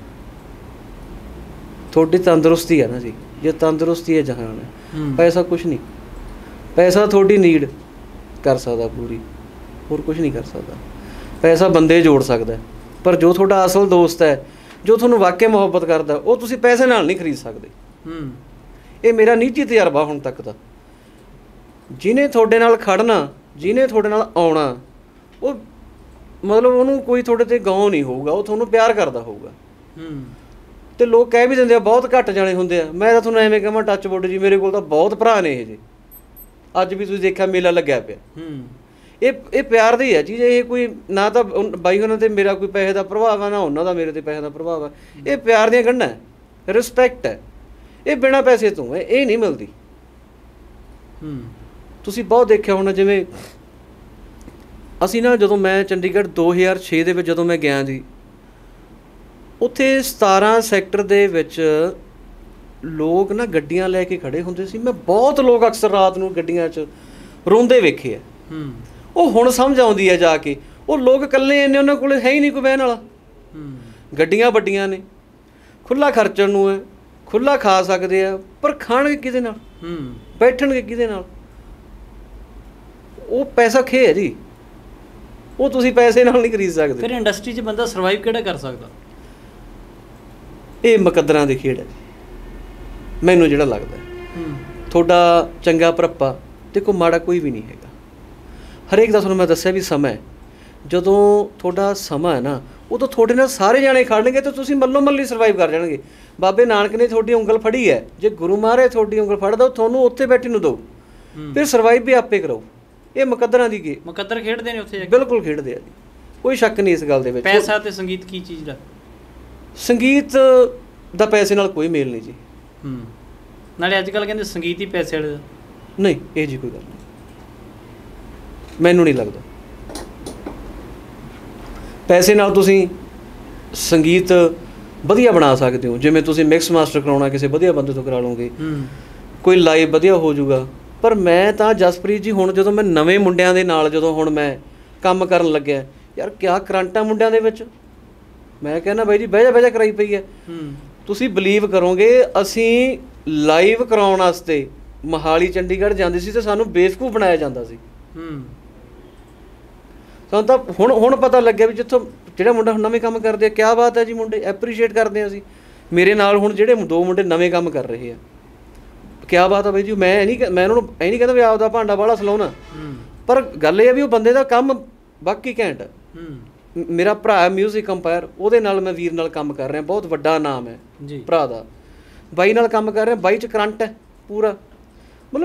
ਤੁਹਾਡੀ ਤੰਦਰੁਸਤੀ ਹੈ ਨਾ ਜੀ, ਜੇ ਤੰਦਰੁਸਤੀ ਹੈ ਜਹਾਨ ਹੈ। ਪੈਸਾ ਕੁਛ ਨਹੀਂ, ਪੈਸਾ ਤੁਹਾਡੀ ਨੀਡ ਕਰ ਸਕਦਾ ਪੂਰੀ, ਹੋਰ ਕੁਛ ਨਹੀਂ ਕਰ ਸਕਦਾ। ਪੈਸਾ ਬੰਦੇ ਜੋੜ ਸਕਦਾ, ਪਰ ਜੋ ਤੁਹਾਡਾ ਅਸਲ ਦੋਸਤ ਹੈ, ਜੋ ਤੁਹਾਨੂੰ ਵਾਕਿਆ ਮੁਹੱਬਤ ਕਰਦਾ, ਉਹ ਤੁਸੀਂ ਪੈਸੇ ਨਾਲ ਨਹੀਂ ਖਰੀਦ ਸਕਦੇ। ਇਹ ਮੇਰਾ ਨਿੱਜੀ ਤਜਰਬਾ ਹੁਣ ਤੱਕ ਦਾ। ਜਿਹਨੇ ਤੁਹਾਡੇ ਨਾਲ ਖੜਨਾ, ਜਿਹਨੇ ਤੁਹਾਡੇ ਨਾਲ ਆਉਣਾ, ਉਹ ਮਤਲਬ ਉਹਨੂੰ ਕੋਈ ਤੁਹਾਡੇ 'ਤੇ ਗੌਂ ਨਹੀਂ ਹੋਊਗਾ, ਉਹ ਤੁਹਾਨੂੰ ਪਿਆਰ ਕਰਦਾ ਹੋਊਗਾ। ਅਤੇ ਲੋਕ ਕਹਿ ਵੀ ਦਿੰਦੇ ਆ ਬਹੁਤ ਘੱਟ ਜਾਣੇ ਹੁੰਦੇ ਆ। ਮੈਂ ਤਾਂ ਤੁਹਾਨੂੰ ਐਵੇਂ ਕਹਾਂ ਟੱਚ ਵੁੱਡ ਜੀ, ਮੇਰੇ ਕੋਲ ਤਾਂ ਬਹੁਤ ਭਰਾ ਨੇ ਇਹ ਜਿਹੇ। ਅੱਜ ਵੀ ਤੁਸੀਂ ਦੇਖਿਆ ਮੇਲਾ ਲੱਗਿਆ ਪਿਆ। ਇਹ ਪਿਆਰ ਦੀ ਹੈ ਚੀਜ਼। ਇਹ ਕੋਈ ਨਾ ਤਾਂ ਬਾਈ ਉਹਨਾਂ 'ਤੇ ਮੇਰਾ ਕੋਈ ਪੈਸੇ ਦਾ ਪ੍ਰਭਾਵ ਹੈ, ਨਾ ਉਹਨਾਂ ਦਾ ਮੇਰੇ 'ਤੇ ਪੈਸੇ ਦਾ ਪ੍ਰਭਾਵ ਹੈ। ਇਹ ਪਿਆਰ ਦੀਆਂ ਗੰਢਾਂ ਹੈ, ਰਿਸਪੈਕਟ ਹੈ। ਇਹ ਬਿਨਾਂ ਪੈਸੇ ਤੋਂ ਹੈ, ਇਹ ਨਹੀਂ ਮਿਲਦੀ। ਤੁਸੀਂ ਬਹੁਤ ਦੇਖਿਆ ਹੋਣਾ, ਜਿਵੇਂ ਅਸੀਂ ਨਾ ਜਦੋਂ ਮੈਂ ਚੰਡੀਗੜ੍ਹ 2006 ਦੇ ਵਿੱਚ ਜਦੋਂ ਮੈਂ ਗਿਆ ਜੀ, ਉੱਥੇ 17 ਸੈਕਟਰ ਦੇ ਵਿੱਚ ਲੋਕ ਨਾ ਗੱਡੀਆਂ ਲੈ ਕੇ ਖੜ੍ਹੇ ਹੁੰਦੇ ਸੀ। ਮੈਂ ਬਹੁਤ ਲੋਕ ਅਕਸਰ ਰਾਤ ਨੂੰ ਗੱਡੀਆਂ 'ਚ ਰੋਂਦੇ ਵੇਖੇ ਆ। ਉਹ ਹੁਣ ਸਮਝ ਆਉਂਦੀ ਹੈ ਜਾ ਕੇ, ਉਹ ਲੋਕ ਇਕੱਲੇ ਇੰਨੇ, ਉਹਨਾਂ ਕੋਲ ਹੈ ਹੀ ਨਹੀਂ ਕੋਈ ਬਹਿਣ ਵਾਲਾ। ਗੱਡੀਆਂ ਵੱਡੀਆਂ ਨੇ, ਖੁੱਲ੍ਹਾ ਖਰਚਣ ਨੂੰ ਹੈ, ਖੁੱਲ੍ਹਾ ਖਾ ਸਕਦੇ ਆ, ਪਰ ਖਾਣਗੇ ਕਿਹਦੇ ਨਾਲ, ਬੈਠਣਗੇ ਕਿਹਦੇ ਨਾਲ? ਉਹ ਪੈਸਾ ਖੇ ਹੈ ਜੀ, ਉਹ ਤੁਸੀਂ ਪੈਸੇ ਨਾਲ ਨਹੀਂ ਖਰੀਦ ਸਕਦੇ। ਫਿਰ ਇੰਡਸਟਰੀ 'ਚ ਬੰਦਾ ਸਰਵਾਈਵ ਕਿਹੜਾ ਕਰ ਸਕਦਾ? ਇਹ ਮੁਕੱਦਰਾਂ ਦੀ ਖੇਡ ਹੈ ਮੈਨੂੰ ਜਿਹੜਾ ਲੱਗਦਾ। ਤੁਹਾਡਾ ਚੰਗਾ ਭਰੱਪਾ ਦੇਖੋ, ਮਾੜਾ ਕੋਈ ਵੀ ਨਹੀਂ ਹੈਗਾ। ਹਰੇਕ ਦਾ ਤੁਹਾਨੂੰ ਮੈਂ ਦੱਸਿਆ ਵੀ ਸਮਾਂ ਹੈ। ਜਦੋਂ ਤੁਹਾਡਾ ਸਮਾਂ ਹੈ ਨਾ, ਉਦੋਂ ਤੁਹਾਡੇ ਨਾਲ ਸਾਰੇ ਜਾਣੇ ਖੜਨਗੇ ਅਤੇ ਤੁਸੀਂ ਮੱਲੋ ਮੱਲੀ ਸਰਵਾਈਵ ਕਰ ਜਾਣਗੇ। ਬਾਬੇ ਨਾਨਕ ਨੇ ਤੁਹਾਡੀ ਉਂਗਲ ਫੜੀ ਹੈ, ਜੇ ਗੁਰੂ ਮਹਾਰਾਜ ਤੁਹਾਡੀ ਉਂਗਲ ਫੜਦਾ, ਉਹ ਤੁਹਾਨੂੰ ਉੱਥੇ ਬੈਠੇ ਨੂੰ ਦਿਓ, ਫਿਰ ਸਰਵਾਈਵ ਵੀ ਆਪੇ ਕਰੋ। ਇਹ ਮੁਕੱਦਰਾਂ ਦੀ ਗੇ ਮੁਕੱਦਰ ਖੇਡਦੇ ਨੇ ਉੱਥੇ, ਬਿਲਕੁਲ ਖੇਡਦੇ ਆ ਜੀ, ਕੋਈ ਸ਼ੱਕ ਨਹੀਂ ਇਸ ਗੱਲ ਦੇ ਵਿੱਚ। ਪੈਸਾ ਤੇ ਸੰਗੀਤ ਕੀ ਚੀਜ਼ ਦਾ? ਸੰਗੀਤ ਦਾ ਪੈਸੇ ਨਾਲ ਕੋਈ ਮੇਲ ਨਹੀਂ ਜੀ। ਨਾਲੇ ਅੱਜ ਕੱਲ੍ਹ ਕਹਿੰਦੇ ਸੰਗੀਤ ਹੀ ਪੈਸੇ ਵਾਲੇ ਦਾ। ਨਹੀਂ, ਇਹ ਜੀ ਕੋਈ ਗੱਲ ਨਹੀਂ, ਮੈਨੂੰ ਨਹੀਂ ਲੱਗਦਾ। ਪੈਸੇ ਨਾਲ ਤੁਸੀਂ ਸੰਗੀਤ ਵਧੀਆ ਬਣਾ ਸਕਦੇ ਹੋ। ਜਿਵੇਂ ਤੁਸੀਂ ਮਿਕਸ ਮਾਸਟਰ ਕਰਾਉਣਾ ਕਿਸੇ ਵਧੀਆ ਬੰਦੇ ਤੋਂ ਕਰਾ ਲਓਗੇ, ਕੋਈ ਲਾਈਵ ਵਧੀਆ ਹੋ ਜਾਊਗਾ। ਪਰ ਮੈਂ ਤਾਂ ਜਸਪ੍ਰੀਤ ਜੀ, ਹੁਣ ਜਦੋਂ ਮੈਂ ਨਵੇਂ ਮੁੰਡਿਆਂ ਦੇ ਨਾਲ ਜਦੋਂ ਹੁਣ ਮੈਂ ਕੰਮ ਕਰਨ ਲੱਗਿਆ, ਯਾਰ ਕਿਆ ਕਰੰਟ ਆ ਮੁੰਡਿਆਂ ਦੇ ਵਿੱਚ। ਮੈਂ ਕਹਿੰਦਾ ਬਾਈ ਜੀ ਬਹਿ ਜਾ ਕਰਾਈ ਪਈ ਹੈ। ਤੁਸੀਂ ਬਲੀਵ ਕਰੋਗੇ ਅਸੀਂ ਲਾਈਵ ਕਰਾਉਣ ਵਾਸਤੇ ਮੋਹਾਲੀ ਚੰਡੀਗੜ੍ਹ ਜਾਂਦੇ ਸੀ ਤੇ ਸਾਨੂੰ ਬੇਵਕੂਫ ਬਣਾਇਆ ਜਾਂਦਾ ਸੀ। ਸਾਨੂੰ ਤਾਂ ਹੁਣ ਪਤਾ ਲੱਗਿਆ ਵੀ ਜਿੱਥੋਂ ਜਿਹੜਾ ਮੁੰਡਾ ਹੁਣ ਨਵੇਂ ਕੰਮ ਕਰਦੇ ਆ, ਕਿਆ ਬਾਤ ਹੈ ਜੀ, ਮੁੰਡੇ ਐਪਰੀਸ਼ੀਏਟ ਕਰਦੇ ਹਾਂ ਅਸੀਂ। ਮੇਰੇ ਨਾਲ ਹੁਣ ਜਿਹੜੇ 2 ਮੁੰਡੇ ਨਵੇਂ ਕੰਮ ਕਰ ਰਹੇ ਆ, ਕਿਆ ਬਾਤ ਆ ਬਾਈ ਜੀ। ਮੈਂ ਉਹਨਾਂ ਨੂੰ ਇਹ ਨਹੀਂ ਕਹਿੰਦਾ ਵੀ ਆਪਦਾ ਭਾਂਡਾ ਬਾਹਲਾ ਸਲਾਉਣਾ, ਪਰ ਗੱਲ ਇਹ ਆ ਵੀ ਉਹ ਬੰਦੇ ਦਾ ਕੰਮ ਬਾਕੀ ਘੈਂਟ। ਮੇਰਾ ਭਰਾ ਮਿਊਜ਼ਿਕ ਕੰਪਾਇਰ, ਉਹਦੇ ਨਾਲ ਮੈਂ ਵੀਰ ਨਾਲ ਕੰਮ ਕਰ ਰਿਹਾ, ਬਹੁਤ ਵੱਡਾ ਨਾਮ ਹੈ ਭਰਾ ਦਾ। ਬਾਈ ਨਾਲ ਕੰਮ ਕਰ ਰਿਹਾ, ਬਾਈ 'ਚ ਕਰੰਟ ਹੈ ਪੂਰਾ, ਮਤਲਬ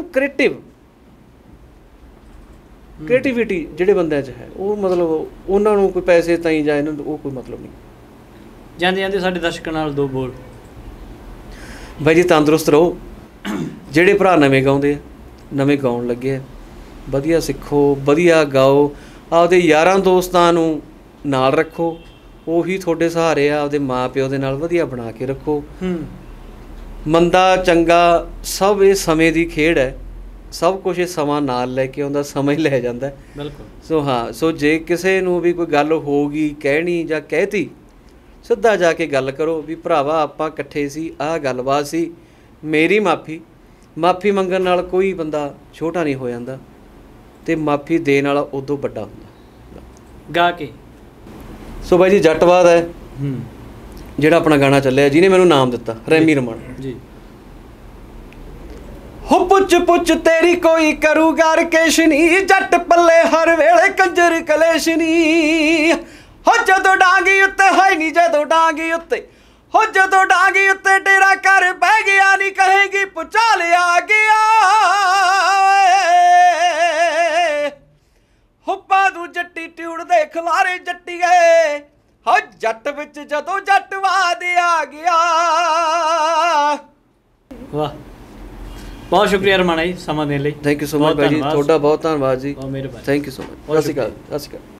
ਕ੍ਰੀਏਟੀਵਿਟੀ ਜਿਹੜੇ ਬੰਦਿਆਂ 'ਚ ਹੈ ਉਹ, ਮਤਲਬ ਉਹਨਾਂ ਨੂੰ ਕੋਈ ਪੈਸੇ ਤਾਈਂ ਜਾਂ ਇਹਨਾਂ ਨੂੰ ਉਹ ਕੋਈ ਮਤਲਬ ਨਹੀਂ। ਜਾਂਦੇ ਸਾਡੇ ਦਰਸ਼ਕਾਂ ਨਾਲ 2 ਬੋਲ। ਬਾਈ ਜੀ ਤੰਦਰੁਸਤ ਰਹੋ। ਜਿਹੜੇ ਭਰਾ ਨਵੇਂ ਗਾਉਂਦੇ ਆ, ਨਵੇਂ ਗਾਉਣ ਲੱਗੇ ਆ, ਵਧੀਆ ਸਿੱਖੋ, ਵਧੀਆ ਗਾਓ, ਆਪਦੇ ਯਾਰਾਂ ਦੋਸਤਾਂ ਨੂੰ ਨਾਲ ਰੱਖੋ, ਉਹੀ ਤੁਹਾਡੇ ਸਹਾਰੇ ਆ। ਆਪਦੇ ਮਾਂ ਪਿਓ ਦੇ ਨਾਲ ਵਧੀਆ ਬਣਾ ਕੇ ਰੱਖੋ। ਮੰਦਾ ਚੰਗਾ ਸਭ ਇਹ ਸਮੇਂ ਦੀ ਖੇਡ ਹੈ, ਸਭ ਕੁਛ ਇਹ ਸਮਾਂ ਨਾਲ ਲੈ ਕੇ ਆਉਂਦਾ, ਸਮਾਂ ਹੀ ਲੈ ਜਾਂਦਾ। ਬਿਲਕੁਲ। ਸੋ ਜੇ ਕਿਸੇ ਨੂੰ ਵੀ ਕੋਈ ਗੱਲ ਹੋ ਗਈ, ਕਹਿਣੀ ਜਾਂ ਕਹਿਤੀ, ਸਿੱਧਾ ਜਾ ਕੇ ਗੱਲ ਕਰੋ ਵੀ ਭਰਾਵਾ ਆਪਾਂ ਇਕੱਠੇ ਸੀ, ਆਹ ਗੱਲਬਾਤ ਸੀ, ਮੇਰੀ ਮਾਫੀ ਮੰਗਣ ਨਾਲ ਕੋਈ ਬੰਦਾ ਛੋਟਾ ਨਹੀਂ ਹੋ ਜਾਂਦਾ, ਅਤੇ ਮਾਫੀ ਦੇਣ ਵਾਲਾ ਉਦੋਂ ਵੱਡਾ ਹੁੰਦਾ ਗਾ ਕੇ। ਸੋ ਬਾਈ ਜੀ ਜੱਟਵਾਦ ਹੈ ਜਿਹੜਾ ਆਪਣਾ ਗਾਣਾ ਚੱਲਿਆ, ਜਿਹਨੇ ਮੈਨੂੰ ਨਾਮ ਦਿੱਤਾ, ਰੈਮੀ ਰਮਨ ਜੀ। ਹੋ ਪੁੱਛ ਤੇਰੀ ਕੋਈ ਕਰੂਗਾ ਰਕੇਸ਼ ਨੀ, ਜੱਟ ਪੱਲੇ ਹਰ ਵੇਲੇ ਕੰਜਰ ਕਲੇਸ਼ ਨੀ। ਹੋ ਜਦੋਂ ਡਾਂਗੀ ਉੱਤੇ ਹੈ ਨੀ, ਜਦੋਂ ਡਾਂਗੀ ਉੱਤੇ, ਹੋ ਜਦੋਂ ਡਾਂਗੀ ਉੱਤੇ ਡੇਰਾ ਕਰ ਬਹਿ ਗਿਆ ਨੀ, ਕਹੇਗੀ ਪੁਚਾਲ ਆ ਗਿਆ। ਹੋ ਪਾਦੂ ਜੱਟੀ ਟਿਊੜ ਦੇ ਖਲਾਰੇ ਜੱਟੀਏ, ਹੋ ਜੱਟ ਵਿੱਚ ਜਦੋਂ ਜੱਟਵਾਦ ਆ ਗਿਆ। ਵਾਹ, ਬਹੁਤ ਸ਼ੁਕਰੀਆ ਰਮਾਣਾ ਜੀ ਸਮਾਂ ਦੇਣ ਲਈ। ਥੈਂਕ ਯੂ ਸੋ ਮਚ ਬਾਈ ਜੀ, ਤੁਹਾਡਾ ਬਹੁਤ ਧੰਨਵਾਦ ਜੀ। ਬਹੁਤ ਮਿਹਰਬਾਨੀ। Thank you so much. ਸਤਿ ਸ਼੍ਰੀ ਅਕਾਲ।